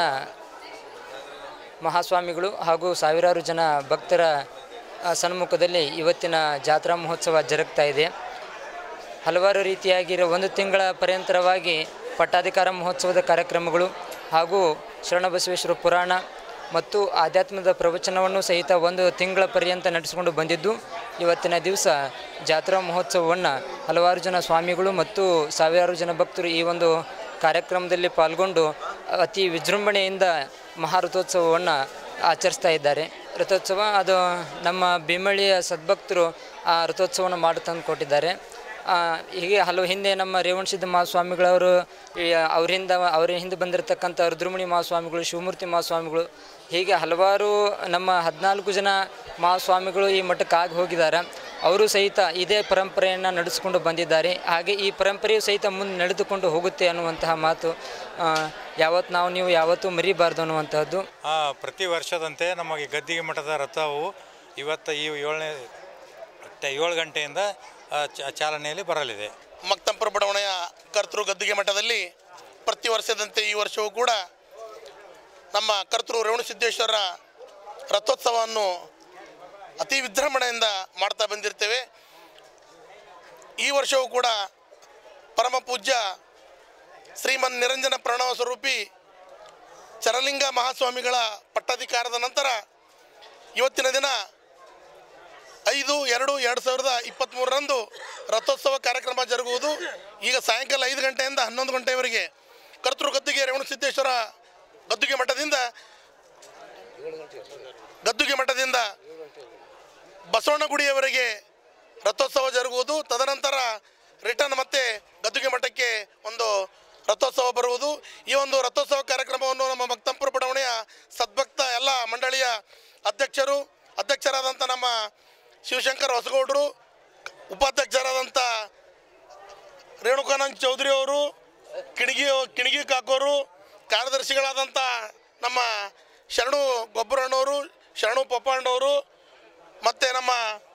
ಮಹಾಸ್ವಾಮಿಗಳು ಹಾಗೂ ಸಾವಿರಾರು ಜನ ಭಕ್ತರ ಸನ್ಮುಖದಲ್ಲಿ ಇವತ್ತಿನ ಜಾತ್ರಾ ಮಹೋತ್ಸವ ಜರುಗ್ತಾ ಇದೆ. ಹಲವಾರು ರೀತಿಯಾಗಿರೋ ಒಂದು ತಿಂಗಳ ಪರ್ಯಂತರವಾಗಿ ಪಟ್ಟಾಧಿಕಾರ ಮಹೋತ್ಸವದ ಕಾರ್ಯಕ್ರಮಗಳು ಹಾಗೂ ಶರಣಬಸವೇಶ್ವರ ಪುರಾಣ ಮತ್ತು ಆಧ್ಯಾತ್ಮದ ಪ್ರವಚನವನ್ನು ಸಹಿತ ಒಂದು ತಿಂಗಳ ಪರ್ಯಂತ ನಡೆಸಿಕೊಂಡು ಬಂದಿದ್ದು, ಇವತ್ತಿನ ದಿವಸ ಜಾತ್ರಾ ಮಹೋತ್ಸವವನ್ನು ಹಲವಾರು ಜನ ಸ್ವಾಮಿಗಳು ಮತ್ತು ಸಾವಿರಾರು ಜನ ಭಕ್ತರು ಈ ಒಂದು ಕಾರ್ಯಕ್ರಮದಲ್ಲಿ ಪಾಲ್ಗೊಂಡು ಅತಿ ವಿಜೃಂಭಣೆಯಿಂದ ಮಹಾರಥೋತ್ಸವವನ್ನು ಆಚರಿಸ್ತಾ ಇದ್ದಾರೆ. ರಥೋತ್ಸವ ಅದು ನಮ್ಮ ಭೀಮಳ್ಳಿಯ ಸದ್ಭಕ್ತರು ಆ ರಥೋತ್ಸವವನ್ನು ಮಾಡಿ ತಂದು ಕೊಟ್ಟಿದ್ದಾರೆ. ಹೀಗೆ ಹಲವು ಹಿಂದೆ ನಮ್ಮ ರೇವಣಸಿದ್ದ ಮಹಾಸ್ವಾಮಿಗಳವರು ಅವರಿಂದ ಅವರ ಹಿಂದೆ ಬಂದಿರತಕ್ಕಂಥ ರುದ್ರಮುನಿ ಮಹಾಸ್ವಾಮಿಗಳು, ಶಿವಮೂರ್ತಿ ಮಹಾಸ್ವಾಮಿಗಳು, ಹೀಗೆ ಹಲವಾರು ನಮ್ಮ ಹದಿನಾಲ್ಕು ಜನ ಮಹಾಸ್ವಾಮಿಗಳು ಈ ಮಠಕ್ಕೆ ಆಗಿ ಹೋಗಿದ್ದಾರೆ. ಅವರು ಸಹಿತ ಇದೇ ಪರಂಪರೆಯನ್ನು ನಡೆಸಿಕೊಂಡು ಬಂದಿದ್ದಾರೆ. ಹಾಗೆ ಈ ಪರಂಪರೆಯು ಸಹಿತ ಮುಂದೆ ನಡೆದುಕೊಂಡು ಹೋಗುತ್ತೆ ಅನ್ನುವಂತಹ ಮಾತು ಯಾವತ್ತು ನಾವು ನೀವು ಯಾವತ್ತೂ ಮರಿಬಾರ್ದು ಅನ್ನುವಂಥದ್ದು. ಪ್ರತಿ ವರ್ಷದಂತೆ ನಮಗೆ ಗದ್ದಿಗೆ ಮಠದ ರಥವು ಇವತ್ತು ಈ ಏಳನೇ ಏಳು ಗಂಟೆಯಿಂದ ಚಾಲನೆಯಲ್ಲಿ ಬರಲಿದೆ. ಮಕ್ತಾಂಪುರ ಬಡಾವಣೆಯ ಕರ್ತೃ ಗದ್ದಿಗೆ ಮಠದಲ್ಲಿ ಪ್ರತಿ ವರ್ಷದಂತೆ ಈ ವರ್ಷವೂ ಕೂಡ ನಮ್ಮ ಕರ್ತೃ ರೇವಣಸಿದ್ದೇಶ್ವರ ರಥೋತ್ಸವವನ್ನು ಅತಿ ವಿಜೃಂಭಣೆಯಿಂದ ಮಾಡ್ತಾ ಬಂದಿರ್ತೇವೆ. ಈ ವರ್ಷವೂ ಕೂಡ ಪರಮ ಪೂಜ್ಯ ಶ್ರೀಮನ್ ನಿರಂಜನ ಪ್ರಣವ ಸ್ವರೂಪಿ ಚರಲಿಂಗ ಮಹಾಸ್ವಾಮಿಗಳ ಪಟ್ಟಾಧಿಕಾರದ ನಂತರ ಇವತ್ತಿನ ದಿನ ಐದು ಎರಡು ಎರಡು ಸಾವಿರದ ಇಪ್ಪತ್ತ್ಮೂರರಂದು ರಥೋತ್ಸವ ಕಾರ್ಯಕ್ರಮ ಜರುಗುವುದು. ಈಗ ಸಾಯಂಕಾಲ ಐದು ಗಂಟೆಯಿಂದ ಹನ್ನೊಂದು ಗಂಟೆಯವರೆಗೆ ಕರ್ತೃ ಗದ್ದುಗೆ ರೇವಣಸಿದ್ದೇಶ್ವರ ಗದ್ದುಗೆ ಮಠದಿಂದ ಗದ್ದುಗೆ ಮಠದಿಂದ ಬಸವಣ್ಣಗುಡಿಯವರೆಗೆ ರಥೋತ್ಸವ ಜರುಗುವುದು. ತದನಂತರ ರಿಟರ್ನ್ ಮತ್ತೆ ಗದ್ದುಗೆ ಮಠಕ್ಕೆ ಒಂದು ರಥೋತ್ಸವ ಬರುವುದು. ಈ ಒಂದು ರಥೋತ್ಸವ ಕಾರ್ಯಕ್ರಮವನ್ನು ನಮ್ಮ ಮಕ್ತಂಪುರ ಬಡಾವಣೆಯ ಸದ್ಭಕ್ತ ಎಲ್ಲ ಮಂಡಳಿಯ ಅಧ್ಯಕ್ಷರು ಅಧ್ಯಕ್ಷರಾದಂಥ ನಮ್ಮ ಶಿವಶಂಕರ್ ಹೊಸಗೌಡರು, ಉಪಾಧ್ಯಕ್ಷರಾದಂಥ ರೇಣುಕಾನಂದ್ ಚೌಧರಿ ಅವರು, ಕಿಣಗಿ ಕಿಣಗಿ ಕಾಕೋರು, ಕಾರ್ಯದರ್ಶಿಗಳಾದಂಥ ನಮ್ಮ ಶರಣು ಗೊಬ್ಬರಣ್ಣವರು, ಶರಣು ಪಪ್ಪಣ್ಣವರು, ಮತ್ತು ನಮ್ಮ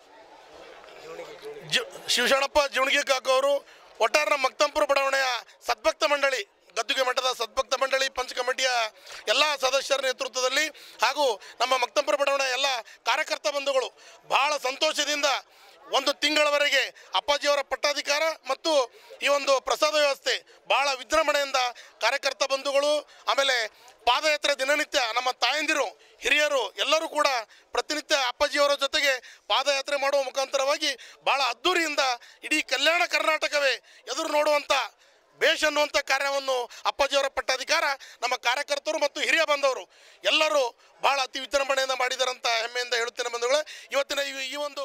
ಜಿ ಶಿವಶರಣಪ್ಪ ಜೀವಣಗಿ ಕಾಕೋರು, ಒಟ್ಟಾರೆ ನಮ್ಮ ಮಕ್ತಂಪುರ ಬಡಾವಣೆಯ ಸದ್ಭಕ್ತ ಮಂಡಳಿ, ಗದ್ದುಗೆ ಮಠದ ಸದ್ಭಕ್ತ ಮಂಡಳಿ ಪಂಚ ಕಮಿಟಿಯ ಎಲ್ಲ ಸದಸ್ಯರ ನೇತೃತ್ವದಲ್ಲಿ ಹಾಗೂ ನಮ್ಮ ಮಕ್ತಂಪುರ ಬಡಾವಣೆಯ ಎಲ್ಲ ಕಾರ್ಯಕರ್ತ ಬಂಧುಗಳು ಬಹಳ ಸಂತೋಷದಿಂದ ಒಂದು ತಿಂಗಳವರೆಗೆ ಅಪ್ಪಾಜಿಯವರ ಪಟ್ಟಾಧಿಕಾರ ಮತ್ತು ಈ ಒಂದು ಪ್ರಸಾದ ವ್ಯವಸ್ಥೆ ಭಾಳ ವಿಜೃಂಭಣೆಯಿಂದ ಕಾರ್ಯಕರ್ತ ಬಂಧುಗಳು, ಆಮೇಲೆ ಪಾದಯಾತ್ರೆ ದಿನನಿತ್ಯ ನಮ್ಮ ತಾಯಂದಿರು ಹಿರಿಯರು ಎಲ್ಲರೂ ಕೂಡ ಪ್ರತಿನಿತ್ಯ ಅಪ್ಪಾಜಿಯವರ ಜೊತೆಗೆ ಪಾದಯಾತ್ರೆ ಮಾಡುವ ಮುಖಾಂತರವಾಗಿ ಭಾಳ ಅದ್ಧೂರಿಯಿಂದ ಇಡೀ ಕಲ್ಯಾಣ ಕರ್ನಾಟಕವೇ ಎದುರು ನೋಡುವಂಥ ಬೇಷ್ ಅನ್ನುವಂಥ ಕಾರ್ಯವನ್ನು ಅಪ್ಪಾಜಿಯವರ ಪಟ್ಟಾಧಿಕಾರ ನಮ್ಮ ಕಾರ್ಯಕರ್ತರು ಮತ್ತು ಹಿರಿಯ ಬಂದವರು ಎಲ್ಲರೂ ಭಾಳ ಅತಿ ವಿಜೃಂಭಣೆಯಿಂದ ಮಾಡಿದಾರಂತ ಹೆಮ್ಮೆಯಿಂದ ಹೇಳುತ್ತೇನೆ ಬಂಧುಗಳೇ. ಇವತ್ತಿನ ಈ ಒಂದು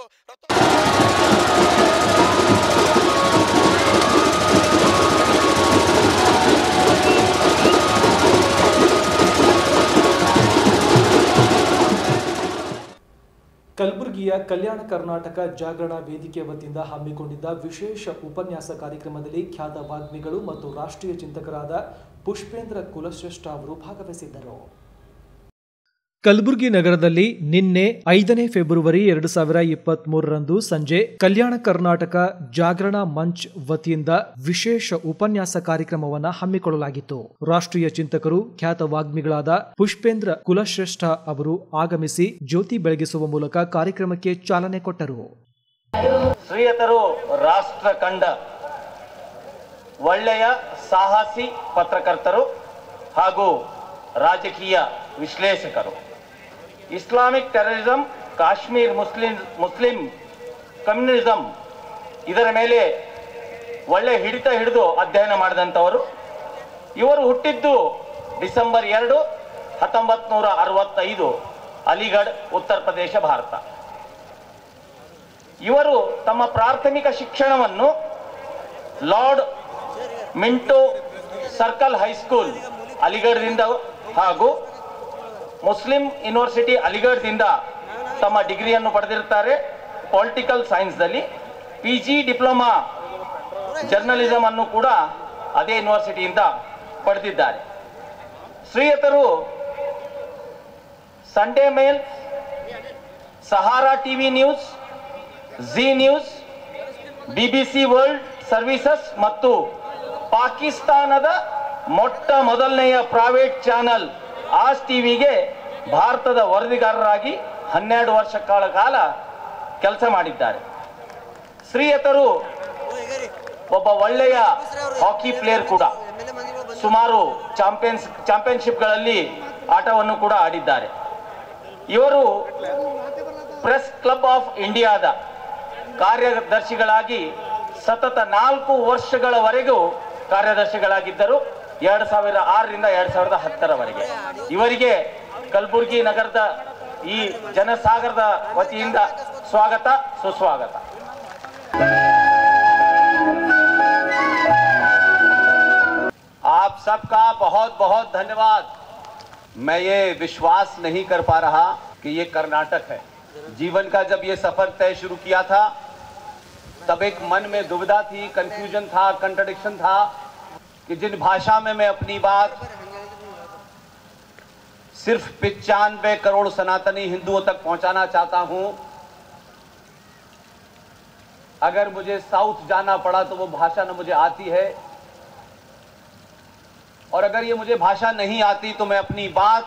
ಕಲಬುರಗಿಯ ಕಲ್ಯಾಣ ಕರ್ನಾಟಕ ಜಾಗರಣ ವೇದಿಕೆ ವತಿಯಿಂದ ಹಮ್ಮಿಕೊಂಡಿದ್ದ ವಿಶೇಷ ಉಪನ್ಯಾಸ ಕಾರ್ಯಕ್ರಮದಲ್ಲಿ ಖ್ಯಾತ ವಾಗ್ಮಿಗಳು ಮತ್ತು ರಾಷ್ಟ್ರೀಯ ಚಿಂತಕರಾದ ಪುಷ್ಪೇಂದ್ರ ಕುಲಶ್ರೇಷ್ಠ ಅವರು ಭಾಗವಹಿಸಿದ್ದರು. ಕಲಬುರಗಿ ನಗರದಲ್ಲಿ ನಿನ್ನೆ ಐದನೇ ಫೆಬ್ರವರಿ ಎರಡು ಸಾವಿರ ಇಪ್ಪತ್ತ್ ಮೂರರಂದು ಸಂಜೆ ಕಲ್ಯಾಣ ಕರ್ನಾಟಕ ಜಾಗರಣ ಮಂಚ್ ವತಿಯಿಂದ ವಿಶೇಷ ಉಪನ್ಯಾಸ ಕಾರ್ಯಕ್ರಮವನ್ನು ಹಮ್ಮಿಕೊಳ್ಳಲಾಗಿತ್ತು. ರಾಷ್ಟ್ರೀಯ ಚಿಂತಕರು ಖ್ಯಾತ ವಾಗ್ಮಿಗಳಾದ ಪುಷ್ಪೇಂದ್ರ ಕುಲಶ್ರೇಷ್ಠ ಅವರು ಆಗಮಿಸಿ ಜ್ಯೋತಿ ಬೆಳಗಿಸುವ ಮೂಲಕ ಕಾರ್ಯಕ್ರಮಕ್ಕೆ ಚಾಲನೆ ಕೊಟ್ಟರು. ಶ್ರೀಯತರು ರಾಷ್ಟ್ರ ಕಂಡ ಒಳ್ಳೆಯ ಸಾಹಸಿ ಪತ್ರಕರ್ತರು ಹಾಗೂ ರಾಜಕೀಯ ವಿಶ್ಲೇಷಕರು. Islamic terrorism, Kashmir Muslim Muslim communism ಇದರ ಮೇಲೆ ಒಳ್ಳೆ ಹಿಡಿತ ಹಿಡಿದು ಅಧ್ಯಯನ ಮಾಡಿದಂಥವರು. ಇವರು ಹುಟ್ಟಿದ್ದು ಡಿಸೆಂಬರ್ ಎರಡು ಹತ್ತೊಂಬತ್ತು ನೂರ ಅರವತ್ತೈದು ಅಲಿಗಢ್, ಉತ್ತರ ಪ್ರದೇಶ, ಭಾರತ. ಇವರು ತಮ್ಮ ಪ್ರಾಥಮಿಕ ಶಿಕ್ಷಣವನ್ನು ಲಾರ್ಡ್ ಮಿಂಟೋ ಸರ್ಕಲ್ ಹೈಸ್ಕೂಲ್ ಅಲಿಗಢದಿಂದ ಹಾಗೂ ಮುಸ್ಲಿಂ ಯೂನಿವರ್ಸಿಟಿ ಅಲಿಗಢದಿಂದ ತಮ್ಮ ಡಿಗ್ರಿಯನ್ನು ಪಡೆದಿರುತ್ತಾರೆ. ಪೊಲಿಟಿಕಲ್ ಸೈನ್ಸ್ನಲ್ಲಿ ಪಿ ಜಿ ಡಿಪ್ಲೊಮಾ ಜರ್ನಲಿಸಮ್ ಅನ್ನು ಕೂಡ ಅದೇ ಯೂನಿವರ್ಸಿಟಿಯಿಂದ ಪಡೆದಿದ್ದಾರೆ. ಶ್ರೀಯತರು Sunday Mail, Sahara TV news, Zee news, BBC world services ಮತ್ತು ಪಾಕಿಸ್ತಾನದ ಮೊಟ್ಟ ಮೊದಲನೆಯ ಪ್ರೈವೇಟ್ ಚಾನೆಲ್ ಆಜ್ ಟಿವಿಗೆ ಭಾರತದ ವರದಿಗಾರರಾಗಿ ಹನ್ನೆರಡು ವರ್ಷ ಕಾಲ ಕಾಲ ಕೆಲಸ ಮಾಡಿದ್ದಾರೆ. ಶ್ರೀಯತರು ಒಬ್ಬ ಒಳ್ಳೆಯ ಹಾಕಿ ಪ್ಲೇಯರ್ ಕೂಡ. ಸುಮಾರು ಚಾಂಪಿಯನ್ಸ್ ಚಾಂಪಿಯನ್ಶಿಪ್ಗಳಲ್ಲಿ ಆಟವನ್ನು ಕೂಡ ಆಡಿದ್ದಾರೆ. ಇವರು ಪ್ರೆಸ್ ಕ್ಲಬ್ ಆಫ್ ಇಂಡಿಯಾದ ಕಾರ್ಯದರ್ಶಿಗಳಾಗಿ ಸತತ ನಾಲ್ಕು ವರ್ಷಗಳವರೆಗೂ ಕಾರ್ಯದರ್ಶಿಗಳಾಗಿದ್ದರು. ಎರಡು ಸಾವಿರ ಆರರಿಂದ ಎರಡು ಸಾವಿರದ ಹತ್ತರವರೆಗೆ. ಇವರಿಗೆ ಕಲಬುರಗಿ ನಗರದ ಈ ಜನಸಾಗರದ ವತಿಯಿಂದ ಸ್ವಾಗತ, ಸುಸ್ವಾಗತ. आप सबका बहुत बहुत धन्यवाद. मैं ये विश्वास नहीं कर पा रहा कि ये कर्नाटक है. जीवन का जब ये सफर तय शुरू किया था तब एक मन में दुविधा थी, कंफ्यूजन था, कंट्रडिक्शन था कि जिन भाषा में मैं अपनी बात सिर्फ पचानवे करोड़ सनातनी हिंदुओं तक पहुंचाना चाहता हूं, अगर मुझे साउथ जाना पड़ा तो वो भाषा न मुझे आती है, और अगर ये मुझे भाषा नहीं आती तो मैं अपनी बात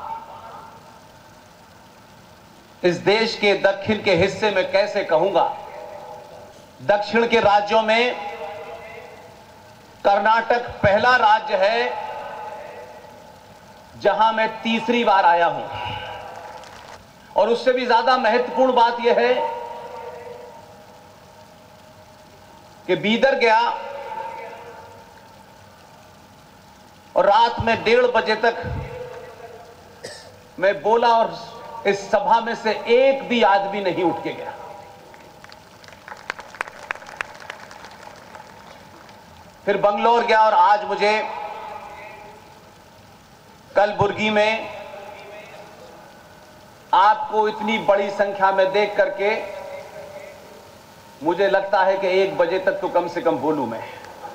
इस देश के दक्षिण के हिस्से में कैसे कहूंगा. दक्षिण के राज्यों में कर्नाटक पहला राज्य है जहां मैं तीसरी बार आया हूं, और उससे भी ज्यादा महत्वपूर्ण बात यह है कि बीदर गया और रात में डेढ़ बजे तक मैं बोला और इस सभा में से एक भी आदमी नहीं उठ के गया। फिर बंगलोर गया और आज मुझे कलबुर्गी में आपको इतनी बड़ी संख्या में देख करके मुझे लगता है कि एक बजे तक तो कम से कम बोलूं मैं।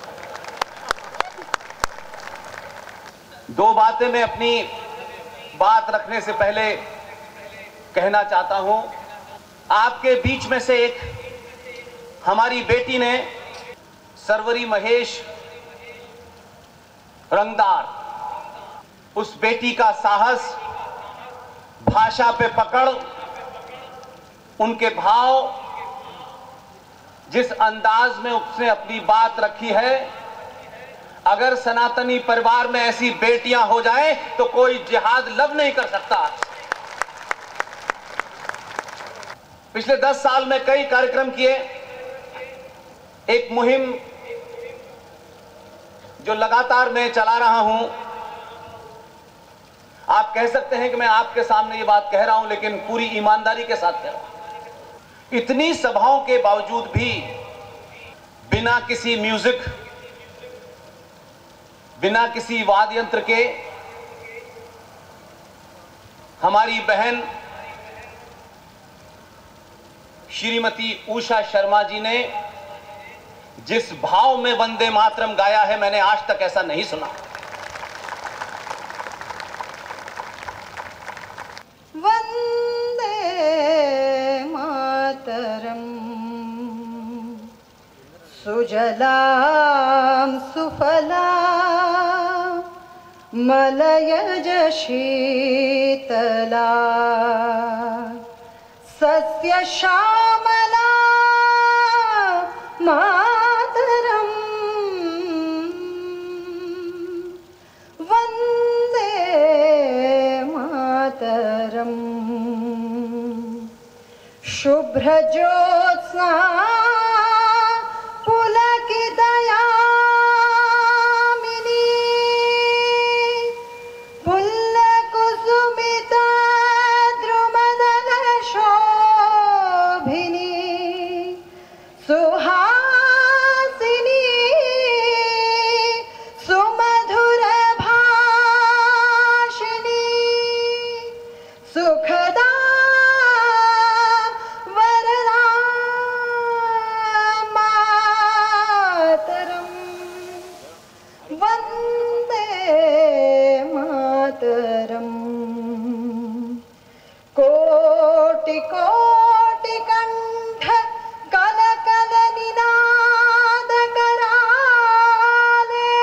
दो बातें मैं अपनी बात रखने से पहले कहना चाहता हूं। आपके बीच में से एक हमारी बेटी ने सरवरी महेश रंगदार, उस बेटी का साहस, भाषा पे पकड़, उनके भाव, जिस अंदाज में उसने अपनी बात रखी है, अगर सनातनी परिवार में ऐसी बेटियां हो जाएं तो कोई जिहाद लब नहीं कर सकता। पिछले दस साल में कई कार्यक्रम किए। एक मुहिम जो लगातार मैं चला रहा हूं, आप कह सकते हैं कि मैं आपके सामने ये बात कह रहा हूं, लेकिन पूरी ईमानदारी के साथ कह रहा हूं। इतनी सभाओं के बावजूद भी बिना किसी म्यूजिक, बिना किसी वाद्य यंत्र के हमारी बहन श्रीमती उषा शर्मा जी ने जिस भाव में वंदे मातरम गाया है, मैंने आज तक ऐसा नहीं सुना। वंदे मातरम सुजलाम सुफलाम मलयज शीतला सस्य श्यामला मातरम वंदे मातरम शुभ्र ज्योत्स्ना पुलकितयामिनी पुल्लकुसुमिता द्रुमदल शोभिनी सुहासिनी सुमधुर भाषिणी सुखदा वरदा मातरम वंदे मातरम कोटि कोटि कंठ कल कल निनाद कराले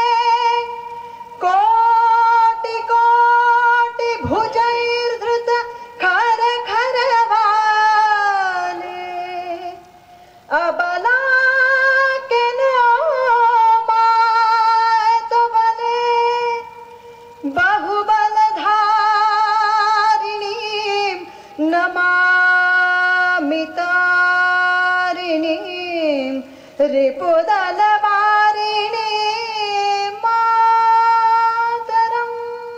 कोटि कोटि भुजैर्धृत खर खर वाले अबला के नो मात बले बहुबलधारिणी नमामि तारिणी रिपुदलवारिणी मातरम।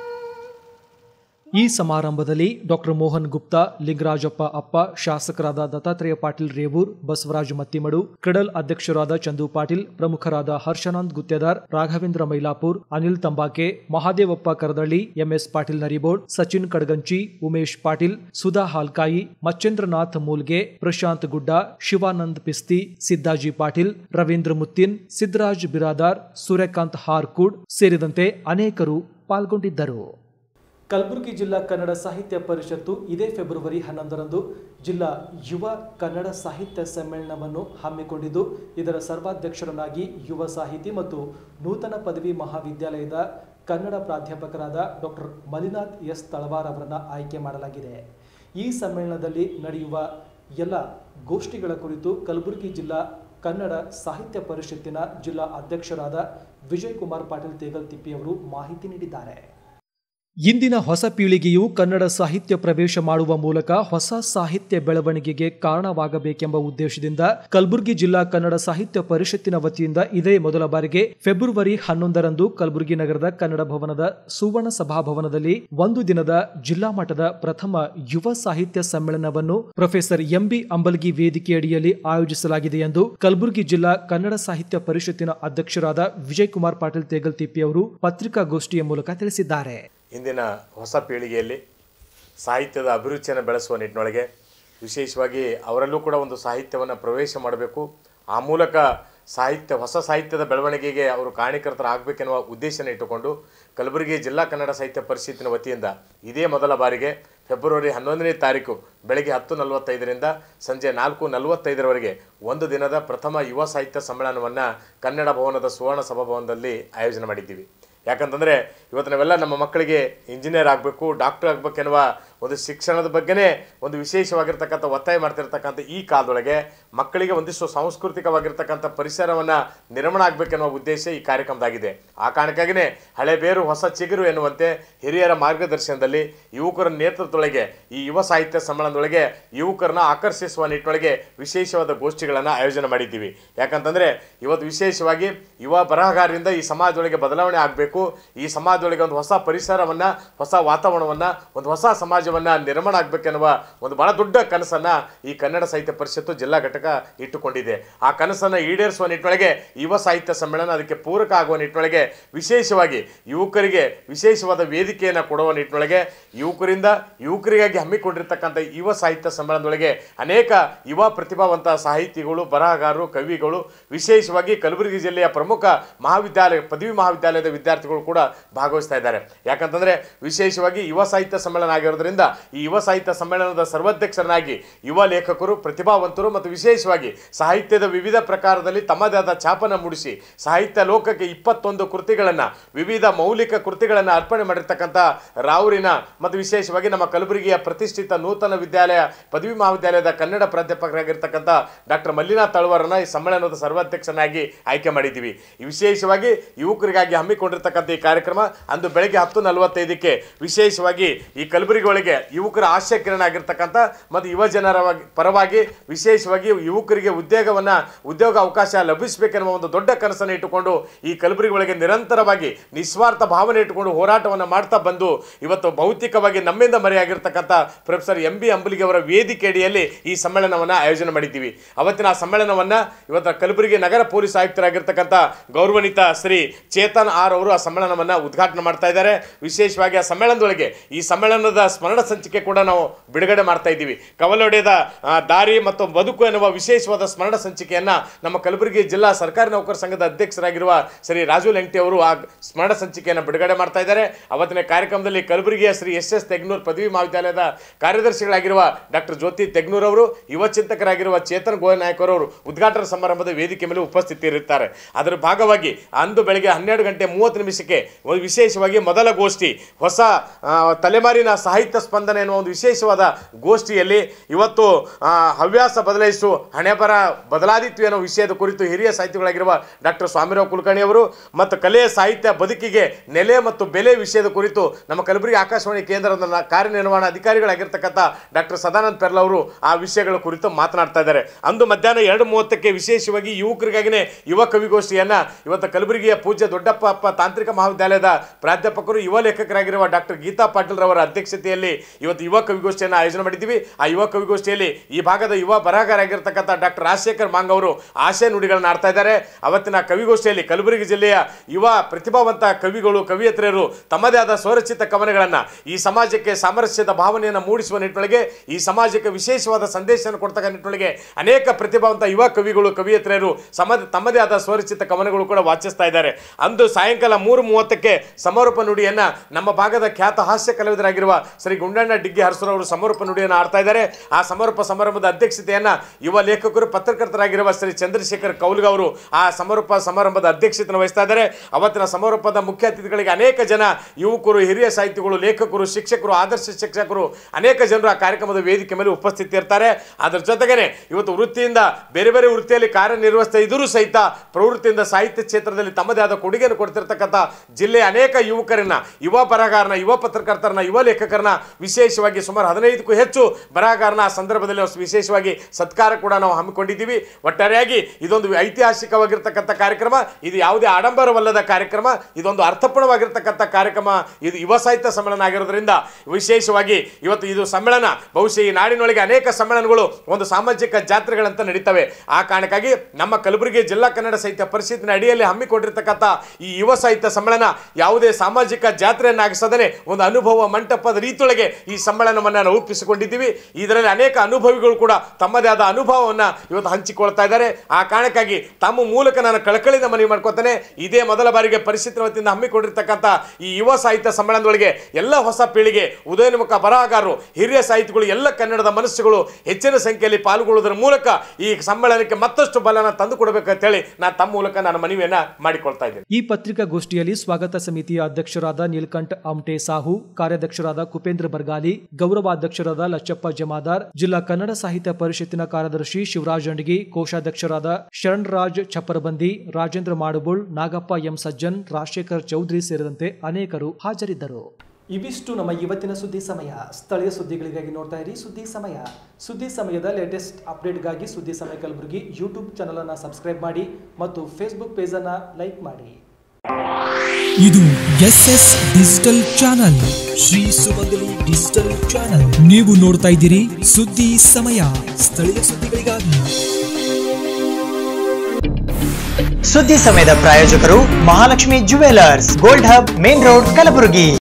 ಈ ಸಮಾರಂಭದಲ್ಲಿ ಡಾಕ್ಟರ್ ಮೋಹನ್ ಗುಪ್ತಾ, ಲಿಂಗರಾಜಪ್ಪ ಅಪ್ಪ, ಶಾಸಕರಾದ ದತ್ತಾತ್ರೇಯ ಪಾಟೀಲ್ ರೇವೂರ್, ಬಸವರಾಜ ಮತ್ತಿಮಡು, ಕ್ರೆಡಲ್ ಅಧ್ಯಕ್ಷರಾದ ಚಂದು ಪಾಟೀಲ್, ಪ್ರಮುಖರಾದ ಹರ್ಷಾನಂದ್ ಗುತ್ತೇದಾರ್, ರಾಘವೇಂದ್ರ ಮೈಲಾಪುರ್, ಅನಿಲ್ ತಂಬಾಕೆ, ಮಹಾದೇವಪ್ಪ ಕರದಳ್ಳಿ, ಎಂಎಸ್ ಪಾಟೀಲ್ ನರಿಬೋಳ್, ಸಚಿನ್ ಕಡಗಂಚಿ, ಉಮೇಶ್ ಪಾಟೀಲ್, ಸುಧಾ ಹಾಲ್ಕಾಯಿ, ಮಚ್ಚೇಂದ್ರನಾಥ್ ಮೂಲ್ಗೆ, ಪ್ರಶಾಂತ್ ಗುಡ್ಡ, ಶಿವಾನಂದ್ ಪಿಸ್ತಿ, ಸಿದ್ದಾಜಿ ಪಾಟೀಲ್, ರವೀಂದ್ರ ಮುತ್ತಿನ್, ಸಿದ್ದರಾಜ್ ಬಿರಾದಾರ್, ಸೂರ್ಯಕಾಂತ್ ಹಾರ್ಕೂಡ್ ಸೇರಿದಂತೆ ಅನೇಕರು ಪಾಲ್ಗೊಂಡಿದ್ದರು. ಕಲಬುರಗಿ ಜಿಲ್ಲಾ ಕನ್ನಡ ಸಾಹಿತ್ಯ ಪರಿಷತ್ತು ಇದೇ ಫೆಬ್ರವರಿ ಹನ್ನೊಂದರಂದು ಜಿಲ್ಲಾ ಯುವ ಕನ್ನಡ ಸಾಹಿತ್ಯ ಸಮ್ಮೇಳನವನ್ನು ಹಮ್ಮಿಕೊಂಡಿದ್ದು, ಇದರ ಸರ್ವಾಧ್ಯಕ್ಷರನ್ನಾಗಿ ಯುವ ಸಾಹಿತಿ ಮತ್ತು ನೂತನ ಪದವಿ ಮಹಾವಿದ್ಯಾಲಯದ ಕನ್ನಡ ಪ್ರಾಧ್ಯಾಪಕರಾದ ಡಾಕ್ಟರ್ ಮಲಿನಾಥ್ ಎಸ್ ತಳವಾರ್ ಅವರನ್ನು ಆಯ್ಕೆ ಮಾಡಲಾಗಿದೆ. ಈ ಸಮ್ಮೇಳನದಲ್ಲಿ ನಡೆಯುವ ಎಲ್ಲ ಗೋಷ್ಠಿಗಳ ಕುರಿತು ಕಲಬುರಗಿ ಜಿಲ್ಲಾ ಕನ್ನಡ ಸಾಹಿತ್ಯ ಪರಿಷತ್ತಿನ ಜಿಲ್ಲಾ ಅಧ್ಯಕ್ಷರಾದ ವಿಜಯ್ ಕುಮಾರ್ ಪಾಟೀಲ್ ತೇಗಲ್ ತಿಪ್ಪಿಯವರು ಮಾಹಿತಿ ನೀಡಿದ್ದಾರೆ. ಇಂದಿನ ಹೊಸ ಪೀಳಿಗೆಯು ಕನ್ನಡ ಸಾಹಿತ್ಯ ಪ್ರವೇಶ ಮಾಡುವ ಮೂಲಕ ಹೊಸ ಸಾಹಿತ್ಯ ಬೆಳವಣಿಗೆಗೆ ಕಾರಣವಾಗಬೇಕೆಂಬ ಉದ್ದೇಶದಿಂದ ಕಲಬುರಗಿ ಜಿಲ್ಲಾ ಕನ್ನಡ ಸಾಹಿತ್ಯ ಪರಿಷತ್ತಿನ ವತಿಯಿಂದ ಇದೇ ಮೊದಲ ಬಾರಿಗೆ ಫೆಬ್ರವರಿ ಹನ್ನೊಂದರಂದು ಕಲಬುರಗಿ ನಗರದ ಕನ್ನಡ ಭವನದ ಸುವರ್ಣ ಸಭಾಭವನದಲ್ಲಿ ಒಂದು ದಿನದ ಜಿಲ್ಲಾ ಮಟ್ಟದ ಪ್ರಥಮ ಯುವ ಸಾಹಿತ್ಯ ಸಮ್ಮೇಳನವನ್ನು ಪ್ರೊಫೆಸರ್ ಎಂಬಿ ಅಂಬಲ್ಗಿ ವೇದಿಕೆಯಡಿಯಲ್ಲಿ ಆಯೋಜಿಸಲಾಗಿದೆ ಎಂದು ಕಲಬುರಗಿ ಜಿಲ್ಲಾ ಕನ್ನಡ ಸಾಹಿತ್ಯ ಪರಿಷತ್ತಿನ ಅಧ್ಯಕ್ಷರಾದ ವಿಜಯಕುಮಾರ್ ಪಾಟೀಲ್ ತೇಗಲ್ತಿಪ್ಪಿ ಅವರು ಪತ್ರಿಕಾಗೋಷ್ಠಿಯ ಮೂಲಕ ತಿಳಿಸಿದ್ದಾರೆ. ಇಂದಿನ ಹೊಸ ಪೀಳಿಗೆಯಲ್ಲಿ ಸಾಹಿತ್ಯದ ಅಭಿರುಚಿಯನ್ನು ಬೆಳೆಸುವ ನಿಟ್ಟಿನೊಳಗೆ ವಿಶೇಷವಾಗಿ ಅವರಲ್ಲೂ ಕೂಡ ಒಂದು ಸಾಹಿತ್ಯವನ್ನು ಪ್ರವೇಶ ಮಾಡಬೇಕು, ಆ ಮೂಲಕ ಸಾಹಿತ್ಯ ಹೊಸ ಸಾಹಿತ್ಯದ ಬೆಳವಣಿಗೆಗೆ ಅವರು ಕಾರಣೀಕರ್ತರಾಗಬೇಕೆನ್ನುವ ಉದ್ದೇಶನ ಇಟ್ಟುಕೊಂಡು ಕಲಬುರಗಿ ಜಿಲ್ಲಾ ಕನ್ನಡ ಸಾಹಿತ್ಯ ಪರಿಷತ್ತಿನ ವತಿಯಿಂದ ಇದೇ ಮೊದಲ ಬಾರಿಗೆ ಫೆಬ್ರವರಿ ಹನ್ನೊಂದನೇ ತಾರೀಕು ಬೆಳಗ್ಗೆ ಹತ್ತು ನಲವತ್ತೈದರಿಂದ ಸಂಜೆ ನಾಲ್ಕು ನಲವತ್ತೈದರವರೆಗೆ ಒಂದು ದಿನದ ಪ್ರಥಮ ಯುವ ಸಾಹಿತ್ಯ ಸಮ್ಮೇಳನವನ್ನು ಕನ್ನಡ ಭವನದ ಸುವರ್ಣ ಸಭಾಭವನದಲ್ಲಿ ಆಯೋಜನೆ ಮಾಡಿದ್ದೀವಿ. ಯಾಕಂತಂದರೆ ಇವತ್ತು ನಾವೆಲ್ಲ ನಮ್ಮ ಮಕ್ಕಳಿಗೆ ಇಂಜಿನಿಯರ್ ಆಗಬೇಕು, ಡಾಕ್ಟರ್ ಆಗಬೇಕೆನ್ನುವ ಒಂದು ಶಿಕ್ಷಣದ ಬಗ್ಗೆನೇ ಒಂದು ವಿಶೇಷವಾಗಿರ್ತಕ್ಕಂಥ ಒತ್ತಾಯ ಮಾಡ್ತಿರ್ತಕ್ಕಂಥ ಈ ಕಾಲದೊಳಗೆ ಮಕ್ಕಳಿಗೆ ಒಂದಿಷ್ಟು ಸಾಂಸ್ಕೃತಿಕವಾಗಿರ್ತಕ್ಕಂಥ ಪರಿಸರವನ್ನು ನಿರ್ಮಾಣ ಆಗಬೇಕೆನ್ನುವ ಉದ್ದೇಶ ಈ ಕಾರ್ಯಕ್ರಮದಾಗಿದೆ. ಆ ಕಾರಣಕ್ಕಾಗಿಯೇ ಹಳೆ ಬೇರು ಹೊಸ ಚಿಗುರು ಎನ್ನುವಂತೆ ಹಿರಿಯರ ಮಾರ್ಗದರ್ಶನದಲ್ಲಿ ಯುವಕರ ನೇತೃತ್ವದೊಳಗೆ ಈ ಯುವ ಸಾಹಿತ್ಯ ಸಮ್ಮೇಳನದೊಳಗೆ ಯುವಕರನ್ನ ಆಕರ್ಷಿಸುವ ನಿಟ್ಟಿನೊಳಗೆ ವಿಶೇಷವಾದ ಗೋಷ್ಠಿಗಳನ್ನು ಆಯೋಜನೆ ಮಾಡಿದ್ದೀವಿ. ಯಾಕಂತಂದರೆ ಇವತ್ತು ವಿಶೇಷವಾಗಿ ಯುವ ಬರಹಗಾರರಿಂದ ಈ ಸಮಾಜದೊಳಗೆ ಬದಲಾವಣೆ ಆಗಬೇಕು, ಈ ಸಮಾಜದೊಳಗೆ ಒಂದು ಹೊಸ ಪರಿಸರವನ್ನು, ಹೊಸ ವಾತಾವರಣವನ್ನು, ಒಂದು ಹೊಸ ಸಮಾಜವನ್ನು ನಿರ್ಮಾಣ ಆಗಬೇಕೆನ್ನುವ ಒಂದು ಬಹಳ ದೊಡ್ಡ ಕನಸನ್ನು ಈ ಕನ್ನಡ ಸಾಹಿತ್ಯ ಪರಿಷತ್ತು ಜಿಲ್ಲಾ ಘಟಕ ಇಟ್ಟುಕೊಂಡಿದೆ. ಆ ಕನಸನ್ನು ಈಡೇರಿಸುವ ನಿಟ್ಟಿನೊಳಗೆ ಯುವ ಸಾಹಿತ್ಯ ಸಮ್ಮೇಳನ ಅದಕ್ಕೆ ಪೂರಕ ಆಗುವ ನಿಟ್ಟಿನೊಳಗೆ ವಿಶೇಷವಾಗಿ ಯುವಕರಿಗೆ ವಿಶೇಷವಾದ ವೇದಿಕೆಯನ್ನು ಕೊಡುವ ನಿಟ್ಟಿನೊಳಗೆ ಯುವಕರಿಂದ ಯುವಕರಿಗಾಗಿ ಹಮ್ಮಿಕೊಂಡಿರ್ತಕ್ಕಂಥ ಯುವ ಸಾಹಿತ್ಯ ಸಮ್ಮೇಳನದೊಳಗೆ ಅನೇಕ ಯುವ ಪ್ರತಿಭಾವಂತ ಸಾಹಿತಿಗಳು, ಬರಹಗಾರರು, ಕವಿಗಳು, ವಿಶೇಷವಾಗಿ ಕಲಬುರಗಿ ಜಿಲ್ಲೆಯ ಪ್ರಮುಖ ಮಹಾವಿದ್ಯಾಲಯ ಪದವಿ ಮಹಾವಿದ್ಯಾಲಯದ ವಿದ್ಯಾರ್ಥಿಗಳು ಕೂಡ ಭಾಗವಹಿಸ್ತಾ ಇದ್ದಾರೆ. ಯಾಕಂತಂದರೆ ವಿಶೇಷವಾಗಿ ಯುವ ಸಾಹಿತ್ಯ ಸಮ್ಮೇಳನ ಆಗಿರೋದ್ರಿಂದ ಈ ಯುವ ಸಾಹಿತ್ಯ ಸಮ್ಮೇಳನದ ಸರ್ವಾಧ್ಯಕ್ಷರನ್ನಾಗಿ ಯುವ ಲೇಖಕರು, ಪ್ರತಿಭಾವಂತರು ಮತ್ತು ವಿಶೇಷವಾಗಿ ಸಾಹಿತ್ಯದ ವಿವಿಧ ಪ್ರಕಾರದಲ್ಲಿ ತಮ್ಮದೇ ಆದ ಛಾಪನ್ನು ಮೂಡಿಸಿ ಸಾಹಿತ್ಯ ಲೋಕಕ್ಕೆ ಇಪ್ಪತ್ತೊಂದು ಕೃತಿಗಳನ್ನು, ವಿವಿಧ ಮೌಲಿಕ ಕೃತಿಗಳನ್ನು ಅರ್ಪಣೆ ಮಾಡಿರ್ತಕ್ಕಂಥ ರಾವೂರಿನ ಮತ್ತು ವಿಶೇಷವಾಗಿ ನಮ್ಮ ಕಲಬುರಗಿಯ ಪ್ರತಿಷ್ಠಿತ ನೂತನ ವಿದ್ಯಾಲಯ ಪದವಿ ಮಹಾವಿದ್ಯಾಲಯದ ಕನ್ನಡ ಪ್ರಾಧ್ಯಾಪಕರಾಗಿರ್ತಕ್ಕಂಥ ಡಾಕ್ಟರ್ ಮಲ್ಲಿನಾಥ್ ತಳವಾರನ್ನ ಈ ಸಮ್ಮೇಳನದ ಸರ್ವಾಧ್ಯಕ್ಷನಾಗಿ ಆಯ್ಕೆ ಮಾಡಿದ್ದೀವಿ. ವಿಶೇಷವಾಗಿ ಯುವಕರಿಗಾಗಿ ಹಮ್ಮಿಕೊಂಡಿರ್ತಕ್ಕಂಥ ಈ ಕಾರ್ಯಕ್ರಮ ಅಂದು ಬೆಳಗ್ಗೆ ಹತ್ತು ನಲವತ್ತೈದಕ್ಕೆ ವಿಶೇಷವಾಗಿ ಈ ಕಲಬುರಗಿ ಒಳಗೆ ಯುವಕರ ಆಶಯ ಕಿರಣ ಆಗಿರ್ತಕ್ಕಂಥ ಮತ್ತು ಯುವ ಜನರ ಪರವಾಗಿ ವಿಶೇಷವಾಗಿ ಯುವಕರಿಗೆ ಉದ್ಯೋಗವನ್ನು ಉದ್ಯೋಗ ಅವಕಾಶ ಲಭಿಸಬೇಕೆನ್ನುವ ಒಂದು ದೊಡ್ಡ ಕನಸನ್ನು ಇಟ್ಟುಕೊಂಡು ಈ ಕಲಬುರಗಿ ಒಳಗೆ ನಿರಂತರವಾಗಿ ನಿಸ್ವಾರ್ಥ ಭಾವನೆ ಇಟ್ಟುಕೊಂಡು ಹೋರಾಟವನ್ನು ಮಾಡ್ತಾ ಬಂದು ಇವತ್ತು ಭೌತಿಕವಾಗಿ ನಮ್ಮಿಂದ ಮರೆಯಾಗಿರ್ತಕ್ಕಂಥ ಪ್ರೊಫೆಸರ್ ಎಂ ಬಿ ಅಂಬಲ್ಗಿ ಅವರ ವೇದಿಕೆ ಅಡಿಯಲ್ಲಿ ಈ ಸಮ್ಮೇಳನವನ್ನು ಆಯೋಜನೆ ಮಾಡಿದ್ದೀವಿ. ಅವತ್ತಿನ ಆ ಸಮ್ಮೇಳನವನ್ನು ಇವತ್ತು ಕಲಬುರಗಿ ನಗರ ಪೊಲೀಸ್ ಆಯುಕ್ತರಾಗಿರ್ತಕ್ಕಂಥ ಗೌರವಾನ್ವಿತ ಶ್ರೀ ಚೇತನ್ ಆರ್ ಅವರು ಆ ಸಮ್ಮೇಳನವನ್ನು ಉದ್ಘಾಟನೆ ಮಾಡ್ತಾ ಇದ್ದಾರೆ. ವಿಶೇಷವಾಗಿ ಆ ಸಮ್ಮೇಳನದೊಳಗೆ ಈ ಸಮ್ಮೇಳನದ ಸ್ಮರಣ ಸಂಚಿಕೆ ಕೂಡ ನಾವು ಬಿಡುಗಡೆ ಮಾಡ್ತಾ ಇದ್ದೀವಿ. ಕವಲೊಡೆದ ದಾರಿ ಮತ್ತು ಬದುಕು ಎನ್ನುವ ವಿಶೇಷವಾದ ಸ್ಮರಣ ಸಂಚಿಕೆಯನ್ನು ನಮ್ಮ ಕಲಬುರಗಿ ಜಿಲ್ಲಾ ಸರ್ಕಾರಿ ನೌಕರ ಸಂಘದ ಅಧ್ಯಕ್ಷರಾಗಿರುವ ಶ್ರೀ ರಾಜು ಲೆಂಗಟಿ ಅವರು ಆ ಸ್ಮರಣ ಸಂಚಿಕೆಯನ್ನು ಬಿಡುಗಡೆ ಮಾಡ್ತಾ ಇದ್ದಾರೆ. ಅವತ್ತಿನ ಕಾರ್ಯಕ್ರಮದಲ್ಲಿ ಕಲಬುರಗಿಯ ಶ್ರೀ ಎಸ್ ಎಸ್ ತೆಗ್ನೂರ್ ಪದವಿ ಮಹಾವಿದ್ಯಾಲಯದ ಕಾರ್ಯದರ್ಶಿಗಳಾಗಿರುವ ಡಾಕ್ಟರ್ ಜ್ಯೋತಿ ತೆಗ್ನೂರ್ ಅವರು, ಯುವ ಚಿಂತಕರಾಗಿರುವ ಚೇತನ್ ಗೋಯನಾಯಕ್ ಅವರು ಉದ್ಘಾಟನಾ ಸಮಾರಂಭದ ವೇದಿಕೆ ಮೇಲೆ ಉಪಸ್ಥಿತರಿರುತ್ತಾರೆ. ಅದರ ಭಾಗವಾಗಿ ಅಂದು ಬೆಳಗ್ಗೆ ಹನ್ನೆರಡು ಗಂಟೆ ಮೂವತ್ತು ನಿಮಿಷಕ್ಕೆ ಒಂದು ವಿಶೇಷವಾಗಿ ಮೊದಲ ಗೋಷ್ಠಿ ಹೊಸ ತಲೆಮಾರಿನ ಸಾಹಿತ್ಯ ಸ್ಪಂದನೆ ಎನ್ನುವ ಒಂದು ವಿಶೇಷವಾದ ಗೋಷ್ಠಿಯಲ್ಲಿ ಇವತ್ತು ಹವ್ಯಾಸ ಬದಲಾಯಿಸು ಹಣೆಬರ ಬದಲಾದಿತ್ತು ಎನ್ನುವ ವಿಷಯದ ಕುರಿತು ಹಿರಿಯ ಸಾಹಿತಿಗಳಾಗಿರುವ ಡಾಕ್ಟರ್ ಸ್ವಾಮಿರಾವ್ ಕುಲಕರ್ಣಿ ಅವರು ಮತ್ತು ಕಲೆ ಸಾಹಿತ್ಯ ಬದುಕಿಗೆ ನೆಲೆ ಮತ್ತು ಬೆಲೆ ವಿಷಯದ ಕುರಿತು ನಮ್ಮ ಕಲಬುರಗಿ ಆಕಾಶವಾಣಿ ಕೇಂದ್ರದ ಕಾರ್ಯನಿರ್ವಹಣಾ ಅಧಿಕಾರಿಗಳಾಗಿರ್ತಕ್ಕಂಥ ಡಾಕ್ಟರ್ ಸದಾನಂದ ಪೆರ್ಲ ಅವರು ಆ ವಿಷಯಗಳ ಕುರಿತು ಮಾತನಾಡ್ತಾ ಇದ್ದಾರೆ. ಅಂದು ಮಧ್ಯಾಹ್ನ ಎರಡು ಮೂವತ್ತಕ್ಕೆ ವಿಶೇಷವಾಗಿ ಯುವಕರಿಗಾಗಿನೇ ಯುವ ಕವಿಗೋಷ್ಠಿಯನ್ನು ಇವತ್ತು ಕಲಬುರಗಿಯ ಪೂಜ್ಯ ದೊಡ್ಡಪ್ಪ ಅಪ್ಪ ತಾಂತ್ರಿಕ ಮಹಾವಿದ್ಯಾಲಯದ ಪ್ರಾಧ್ಯಾಪಕರು, ಯುವ ಲೇಖಕರಾಗಿರುವ ಡಾಕ್ಟರ್ ಗೀತಾ ಪಾಟೀಲ್ ರವರ ಅಧ್ಯಕ್ಷತೆಯಲ್ಲಿ ಇವತ್ತು ಯುವ ಕವಿಗೋಷ್ಠಿಯನ್ನು ಆಯೋಜನೆ ಮಾಡಿದ್ದೀವಿ. ಆ ಯುವ ಕವಿಗೋಷ್ಠಿಯಲ್ಲಿ ಈ ಭಾಗದ ಯುವ ಬರಹಗಾರರಾಗಿರ್ತಕ್ಕಂಥ ಡಾಕ್ಟರ್ ರಾಜಶೇಖರ್ ಮಾಂಗ್ ಅವರು ಆಶಯ ನುಡಿಗಳನ್ನು ಆಡ್ತಾ ಇದ್ದಾರೆ. ಅವತ್ತಿನ ಕವಿಗೋಷ್ಠಿಯಲ್ಲಿ ಕಲಬುರಗಿ ಜಿಲ್ಲೆಯ ಯುವ ಪ್ರತಿಭಾವಂತ ಕವಿಗಳು, ಕವಿಯತ್ರಿಯರು ತಮ್ಮದೇ ಆದ ಸ್ವರಚಿತ ಕವನಗಳನ್ನು ಈ ಸಮಾಜಕ್ಕೆ ಸಾಮರಸ್ಯದ ಭಾವನೆಯನ್ನು ಮೂಡಿಸುವ ನಿಟ್ಟಿನೊಳಗೆ, ಈ ಸಮಾಜಕ್ಕೆ ವಿಶೇಷವಾದ ಸಂದೇಶವನ್ನು ಕೊಡ್ತಕ್ಕ ನಿಟ್ಟಿನೊಳಗೆ ಅನೇಕ ಪ್ರತಿಭಾವಂತ ಯುವ ಕವಿಗಳು, ಕವಿಯತ್ರಿಯರು ಸಮಾಜ ತಮ್ಮದೇ ಆದ ಸ್ವರಚಿತ ಕವನಗಳು ಕೂಡ ವಾಚಿಸ್ತಾ ಇದ್ದಾರೆ. ಅಂದು ಸಾಯಂಕಾಲ ಮೂರು ಮೂವತ್ತಕ್ಕೆ ಸಮಾರೋಪ ನುಡಿಯನ್ನು ನಮ್ಮ ಭಾಗದ ಖ್ಯಾತ ಹಾಸ್ಯ ಕಲಾವಿದರಾಗಿರುವ ಶ್ರೀ ಗುಂಡಣ್ಣ ಡಿಗ್ಗಿ ಹರ್ಸೂರ್ ಅವರು ಸಮರ್ಪ ನುಡಿಯನ್ನು ಆಡ್ತಾ ಇದ್ದಾರೆ. ಆ ಸಮರ್ಪ ಸಮಾರಂಭದ ಅಧ್ಯಕ್ಷತೆಯನ್ನ ಯುವ ಲೇಖಕರು ಪತ್ರಕರ್ತರಾಗಿರುವ ಶ್ರೀ ಚಂದ್ರಶೇಖರ್ ಕೌಲ್ಗ ಅವರು ಆ ಸಮರ್ಪ ಸಮಾರಂಭದ ಅಧ್ಯಕ್ಷತೆಯನ್ನು ವಹಿಸ್ತಾ ಇದ್ದಾರೆ. ಅವತ್ತಿನ ಸಮಾರೋಪದ ಮುಖ್ಯ ಅತಿಥಿಗಳಿಗೆ ಅನೇಕ ಜನ ಯುವಕರು, ಹಿರಿಯ ಸಾಹಿತಿಗಳು, ಲೇಖಕರು, ಶಿಕ್ಷಕರು, ಆದರ್ಶ ಶಿಕ್ಷಕರು ಅನೇಕ ಜನರು ಆ ಕಾರ್ಯಕ್ರಮದ ವೇದಿಕೆ ಮೇಲೆ ಉಪಸ್ಥಿತಿರ್ತಾರೆ. ಅದರ ಜೊತೆಗೇನೆ ಇವತ್ತು ವೃತ್ತಿಯಿಂದ ಬೇರೆ ಬೇರೆ ವೃತ್ತಿಯಲ್ಲಿ ಕಾರ್ಯನಿರ್ವಹಿಸ್ತಾ ಇದ್ದರೂ ಸಹಿತ ಪ್ರವೃತ್ತಿಯಿಂದ ಸಾಹಿತ್ಯ ಕ್ಷೇತ್ರದಲ್ಲಿ ತಮ್ಮದೇ ಆದ ಕೊಡುಗೆಯನ್ನು ಕೊಡ್ತಿರ್ತಕ್ಕಂಥ ಜಿಲ್ಲೆಯ ಅನೇಕ ಯುವಕರನ್ನ, ಯುವ ಬರಹಗಾರನ, ಯುವ ಪತ್ರಕರ್ತರನ್ನ, ಯುವ ಲೇಖಕರನ್ನ ವಿಶೇಷವಾಗಿ ಸುಮಾರು ಹದಿನೈದಕ್ಕೂ ಹೆಚ್ಚು ಬರಹಗಾರನ ಆ ಸಂದರ್ಭದಲ್ಲಿ ವಿಶೇಷವಾಗಿ ಸತ್ಕಾರ ಕೂಡ ನಾವು ಹಮ್ಮಿಕೊಂಡಿದ್ದೀವಿ. ಒಟ್ಟಾರೆಯಾಗಿ ಇದೊಂದು ಐತಿಹಾಸಿಕವಾಗಿರ್ತಕ್ಕಂಥ ಕಾರ್ಯಕ್ರಮ. ಇದು ಯಾವುದೇ ಆಡಂಬರವಲ್ಲದ ಕಾರ್ಯಕ್ರಮ, ಇದೊಂದು ಅರ್ಥಪೂರ್ಣವಾಗಿರ್ತಕ್ಕಂಥ ಕಾರ್ಯಕ್ರಮ. ಇದು ಯುವ ಸಾಹಿತ್ಯ ಸಮ್ಮೇಳನ ಆಗಿರೋದ್ರಿಂದ ವಿಶೇಷವಾಗಿ ಇವತ್ತು ಇದು ಸಮ್ಮೇಳನ ಬಹುಶಃ ಈ ನಾಡಿನೊಳಗೆ ಅನೇಕ ಸಮ್ಮೇಳನಗಳು ಒಂದು ಸಾಮಾಜಿಕ ಜಾತ್ರೆಗಳಂತ ನಡೀತವೆ. ಆ ಕಾರಣಕ್ಕಾಗಿ ನಮ್ಮ ಕಲಬುರಗಿ ಜಿಲ್ಲಾ ಕನ್ನಡ ಸಾಹಿತ್ಯ ಪರಿಷತ್ತಿನ ಅಡಿಯಲ್ಲಿ ಹಮ್ಮಿಕೊಂಡಿರ್ತಕ್ಕಂಥ ಈ ಯುವ ಸಾಹಿತ್ಯ ಸಮ್ಮೇಳನ ಯಾವುದೇ ಸಾಮಾಜಿಕ ಜಾತ್ರೆಯನ್ನಾಗಿಸದೇ ಒಂದು ಅನುಭವ ಮಂಟಪದ ರೀತಿಯೊಳಗೆ ಈ ಸಮ್ಮೇಳನವನ್ನು ರೂಪಿಸಿಕೊಂಡಿದ್ದೀವಿ. ಇದರಲ್ಲಿ ಅನೇಕ ಅನುಭವಿಗಳು ಕೂಡ ತಮ್ಮದೇ ಆದ ಅನುಭವವನ್ನು ಇವತ್ತು ಹಂಚಿಕೊಳ್ತಾ ಇದ್ದಾರೆ. ಆ ಕಾರಣಕ್ಕಾಗಿ ತಮ್ಮ ಮೂಲಕ ನಾನು ಕಳಕಳಿಯಿಂದ ಮನವಿ ಮಾಡ್ಕೊತೇನೆ, ಇದೇ ಮೊದಲ ಬಾರಿಗೆ ಪರಿಷತ್ತಿನ ವತಿಯಿಂದ ಹಮ್ಮಿಕೊಂಡಿರ್ತಕ್ಕಂಥ ಈ ಯುವ ಸಾಹಿತ್ಯ ಸಮ್ಮೇಳನದೊಳಗೆ ಎಲ್ಲ ಹೊಸ ಪೀಳಿಗೆ, ಉದಯೋನ್ಮುಖ ಬರಹಗಾರರು, ಹಿರಿಯ ಸಾಹಿತಿಗಳು, ಎಲ್ಲ ಕನ್ನಡದ ಮನಸ್ಸುಗಳು ಹೆಚ್ಚಿನ ಸಂಖ್ಯೆಯಲ್ಲಿ ಪಾಲ್ಗೊಳ್ಳುವುದರ ಮೂಲಕ ಈ ಸಮ್ಮೇಳನಕ್ಕೆ ಮತ್ತಷ್ಟು ಬಲನ ತಂದು ಕೊಡಬೇಕಂತ ಹೇಳಿ ನಾನು ತಮ್ಮ ಮೂಲಕ ನಾನು ಮನವಿಯನ್ನ ಮಾಡಿಕೊಳ್ತಾ ಇದ್ದೇನೆ. ಈ ಪತ್ರಿಕಾಗೋಷ್ಠಿಯಲ್ಲಿ ಸ್ವಾಗತ ಸಮಿತಿಯ ಅಧ್ಯಕ್ಷರಾದ ನೀಲಕಂಠ ಆಮ್ಟೆ ಸಾಹು, ಕಾರ್ಯಾಧ್ಯಕ್ಷರಾದ ಕುಪೇಂದ್ರ ಬರ್ಗಾಲಿ, ಗೌರವಾಧ್ಯಕ್ಷರಾದ ಲಚ್ಚಪ್ಪ ಜಮಾದಾರ್, ಜಿಲ್ಲಾ ಕನ್ನಡ ಸಾಹಿತ್ಯ ಪರಿಷತ್ತಿನ ಕಾರ್ಯದರ್ಶಿ ಶಿವರಾಜ್ ಅಂಡಗಿ, ಕೋಶಾಧ್ಯಕ್ಷರಾದ ಶರಣ್ರಾಜ್ ಛಪ್ಪರಬಂದಿ, ರಾಜೇಂದ್ರ ಮಾಡುಬುಳ್, ನಾಗಪ್ಪ ಎಂ ಸಜ್ಜನ್, ರಾಜಶೇಖರ್ ಚೌಧರಿ ಸೇರಿದಂತೆ ಅನೇಕರು ಹಾಜರಿದ್ದರು. ಇವಿಷ್ಟು ನಮ್ಮ ಇವತ್ತಿನ ಸುದ್ದಿ ಸಮಯ. ಸ್ಥಳೀಯ ಸುದ್ದಿಗಳಿಗಾಗಿ ನೋಡ್ತಾ ಇರಿ ಸುದ್ದಿ ಸಮಯ. ಸುದ್ದಿ ಸಮಯದ ಲೇಟೆಸ್ಟ್ ಅಪ್ಡೇಟ್ಗಾಗಿ ಸುದ್ದಿ ಸಮಯ ಕಲಬುರಗಿ ಯೂಟ್ಯೂಬ್ ಚಾನಲ್ ಅನ್ನು ಸಬ್ಸ್ಕ್ರೈಬ್ ಮಾಡಿ ಮತ್ತು ಫೇಸ್ಬುಕ್ ಪೇಜ್ ಅನ್ನು ಲೈಕ್ ಮಾಡಿ. ಇದು S S digital channel, Shri Sumangali digital channel. ನೀವು ನೋಡ್ತಾ ಇದ್ದೀರಿ ಸುದ್ದಿ ಸಮಯ, ಸ್ಥಳೀಯ ಸುದ್ದಿಗಳಿಗಾಗಿ. ಸುದ್ದಿ ಸಮಯದ ಪ್ರಾಯೋಜಕರು Mahalakshmi jewellers, gold hub, main road, Kalaburagi.